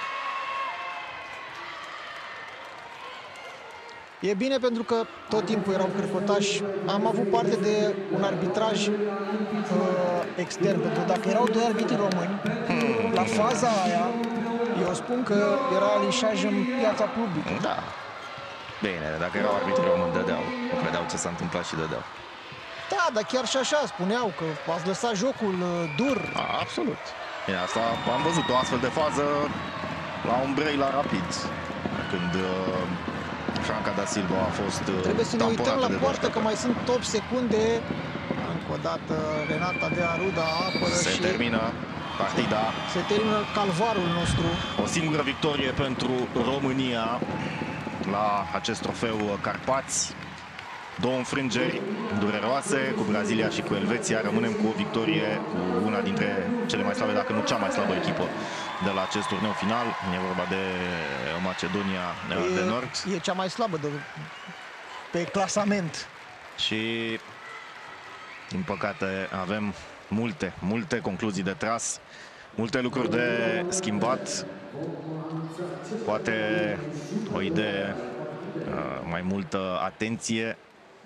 E bine pentru că tot timpul erau cârcotași. Am avut parte de un arbitraj extern, pentru că dacă erau 2 arbitri români, la faza aia, eu spun că era lișaj în piața publică. Da. Bine, dacă erau arbitri români, dădeau. Vedeau ce s-a întâmplat și dădeau. Da, dar chiar și așa spuneau că ați lăsat jocul dur. Absolut. Bine, asta am văzut o astfel de fază la Umbrei, la Rapid, când Franca da Silva a fost trebuie să ne uităm la poartă, că mai sunt 8 secunde. Încă o dată Renata de Aruda apără și termină partida. Se termină calvarul nostru. O singură victorie pentru România la acest trofeu Carpați. 2 înfrângeri dureroase cu Brazilia și cu Elveția. Rămânem cu o victorie cu una dintre cele mai slabe, dacă nu cea mai slabă echipă de la acest turneu final. E vorba de Macedonia de Nord. E cea mai slabă pe clasament. Și din păcate avem multe concluzii de tras, multe lucruri de schimbat. Poate o idee, mai multă atenție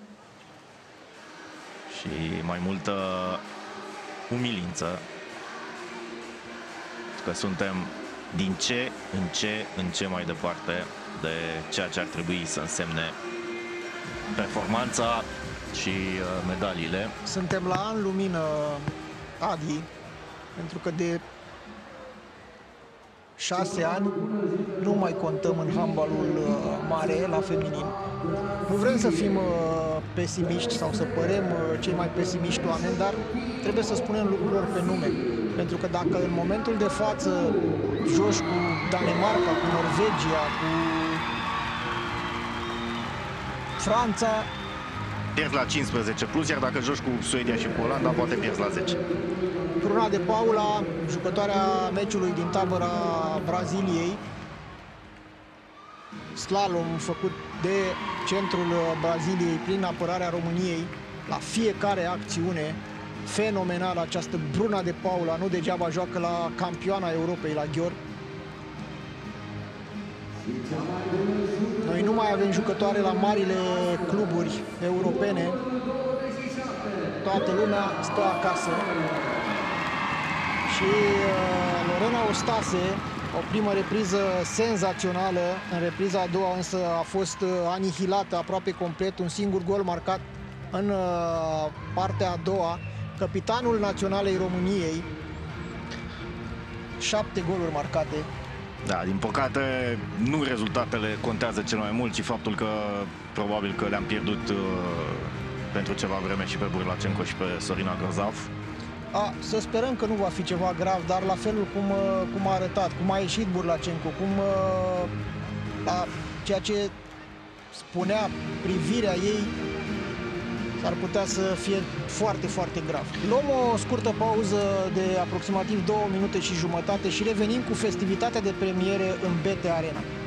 și mai multă umilință, că suntem din ce în ce mai departe de ceea ce ar trebui să însemne performanța și medaliile. Suntem la an lumină, Adi, pentru că de 6 ani nu mai contăm în handbalul mare, la feminin. Nu vrem să fim pesimiști sau să părem cei mai pesimiști oameni, dar trebuie să spunem lucrurilor pe nume. Pentru că dacă în momentul de față joci cu Danemarca, cu Norvegia, cu Franța, Pierzi la 15 plus, iar dacă joci cu Suedia și cu Olanda, poate pierzi la 10. Bruna de Paula, jucătoarea meciului din tabăra Braziliei, slalom făcut de centrul Braziliei prin apărarea României, la fiecare acțiune, fenomenală această Bruna de Paula, nu degeaba joacă la campioana Europei, la Ghior. Noi nu mai avem jucătoare la marile cluburi europene, toată lumea stă acasă. Și Lorena Ostase, o primă repriză senzațională, în repriza a doua însă a fost anihilată aproape complet, un singur gol marcat în partea a doua. Capitanul naționalei României, 7 goluri marcate. Da, din păcate, nu rezultatele contează cel mai mult, ci faptul că probabil că le-am pierdut pentru ceva vreme și pe Burlacenco și pe Sorina Grozav. Să sperăm că nu va fi ceva grav, dar la felul cum a arătat, cum a ieșit Burlacenco, la ceea ce spunea privirea ei, s-ar putea să fie foarte, foarte grav. Luăm o scurtă pauză de aproximativ 2 minute și jumătate și revenim cu festivitatea de premiere în BT Arena.